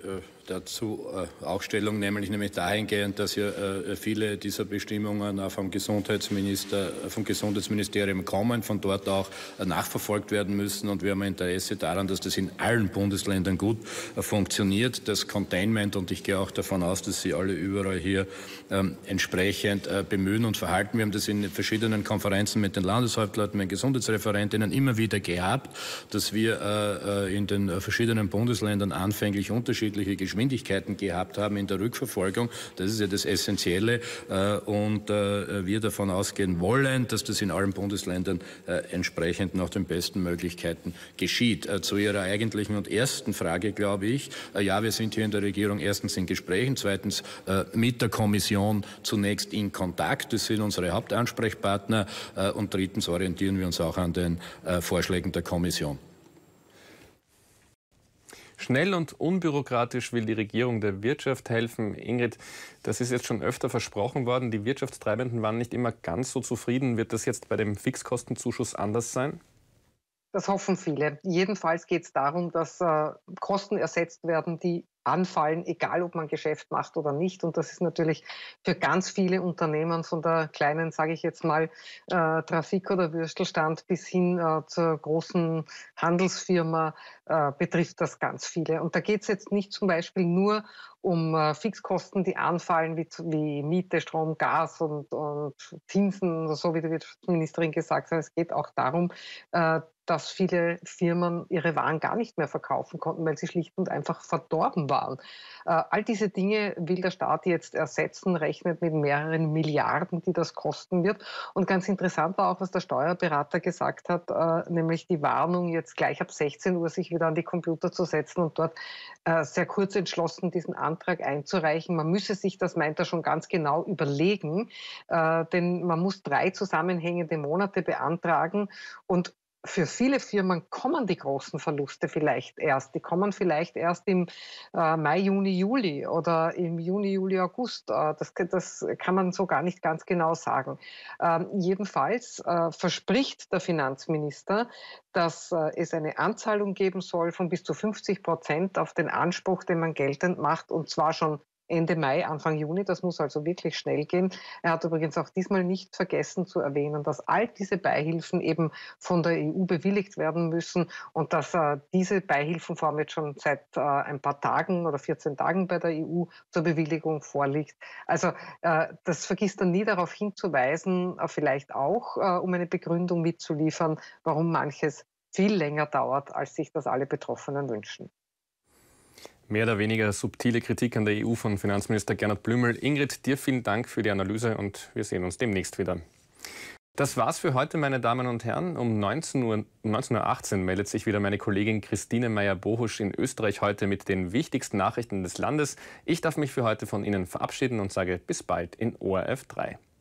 dazu äh, auch Stellung, nämlich, nämlich dahingehend, dass ja äh, viele dieser Bestimmungen auch vom Gesundheitsminister, vom Gesundheitsministerium kommen, von dort auch äh, nachverfolgt werden müssen. Und wir haben ein Interesse daran, dass das in allen Bundesländern gut äh, funktioniert. Das Containment, und ich gehe auch davon aus, dass Sie alle überall hier ähm, entsprechend äh, bemühen und verhalten. Wir haben das in verschiedenen Konferenzen mit den Landeshauptleuten, mit den Gesundheitsreferentinnen immer wieder gehabt, dass wir äh, in den verschiedenen Bundesländern anfänglich unterschiedliche Geschwindigkeiten gehabt haben in der Rückverfolgung. Das ist ja das Essentielle. Äh, und äh, wir davon ausgehen wollen, dass das in allen Bundesländern äh, entsprechend nach den besten Möglichkeiten geschieht. Äh, zu Ihrer eigentlichen und ersten Frage glaube ich, äh, ja, wir sind hier in der Regierung erstens in Gesprächen, zweitens äh, mit der Kommission zunächst in Kontakt. Das sind unsere Hauptansprechpartner. Äh, und drittens orientieren wir uns auch an den äh, Vorschlägen der Kommission. Schnell und unbürokratisch will die Regierung der Wirtschaft helfen. Ingrid, das ist jetzt schon öfter versprochen worden. Die Wirtschaftstreibenden waren nicht immer ganz so zufrieden. Wird das jetzt bei dem Fixkostenzuschuss anders sein? Das hoffen viele. Jedenfalls geht es darum, dass äh, Kosten ersetzt werden, die anfallen, egal ob man Geschäft macht oder nicht. Und das ist natürlich für ganz viele Unternehmen, von der kleinen, sage ich jetzt mal, äh, Trafik- oder Würstelstand bis hin äh, zur großen Handelsfirma, äh, betrifft das ganz viele. Und da geht es jetzt nicht zum Beispiel nur um äh, Fixkosten, die anfallen, wie, wie Miete, Strom, Gas und, und Zinsen, so wie die Wirtschaftsministerin gesagt hat. Es geht auch darum, äh, dass viele Firmen ihre Waren gar nicht mehr verkaufen konnten, weil sie schlicht und einfach verdorben waren. Äh, all diese Dinge will der Staat jetzt ersetzen, rechnet mit mehreren Milliarden, die das kosten wird. Und ganz interessant war auch, was der Steuerberater gesagt hat, äh, nämlich die Warnung, jetzt gleich ab sechzehn Uhr sich wieder an die Computer zu setzen und dort äh, sehr kurz entschlossen diesen Antrag einzureichen. Man müsse sich, das meint er, schon ganz genau überlegen, äh, denn man muss drei zusammenhängende Monate beantragen und für viele Firmen kommen die großen Verluste vielleicht erst. Die kommen vielleicht erst im äh, Mai, Juni, Juli oder im Juni, Juli, August. Äh, das, das kann man so gar nicht ganz genau sagen. Ähm, jedenfalls äh, verspricht der Finanzminister, dass äh, es eine Anzahlung geben soll von bis zu fünfzig Prozent auf den Anspruch, den man geltend macht, und zwar schon Ende Mai, Anfang Juni. Das muss also wirklich schnell gehen. Er hat übrigens auch diesmal nicht vergessen zu erwähnen, dass all diese Beihilfen eben von der E U bewilligt werden müssen und dass äh, diese Beihilfenform jetzt schon seit äh, ein paar Tagen oder vierzehn Tagen bei der E U zur Bewilligung vorliegt. Also äh, das vergisst er nie, darauf hinzuweisen, äh, vielleicht auch, äh, um eine Begründung mitzuliefern, warum manches viel länger dauert, als sich das alle Betroffenen wünschen. Mehr oder weniger subtile Kritik an der E U von Finanzminister Gernot Blümel. Ingrid, dir vielen Dank für die Analyse und wir sehen uns demnächst wieder. Das war's für heute, meine Damen und Herren. Um neunzehn Uhr achtzehn meldet sich wieder meine Kollegin Christine Meyer-Bohusch in Österreich heute mit den wichtigsten Nachrichten des Landes. Ich darf mich für heute von Ihnen verabschieden und sage bis bald in O R F drei.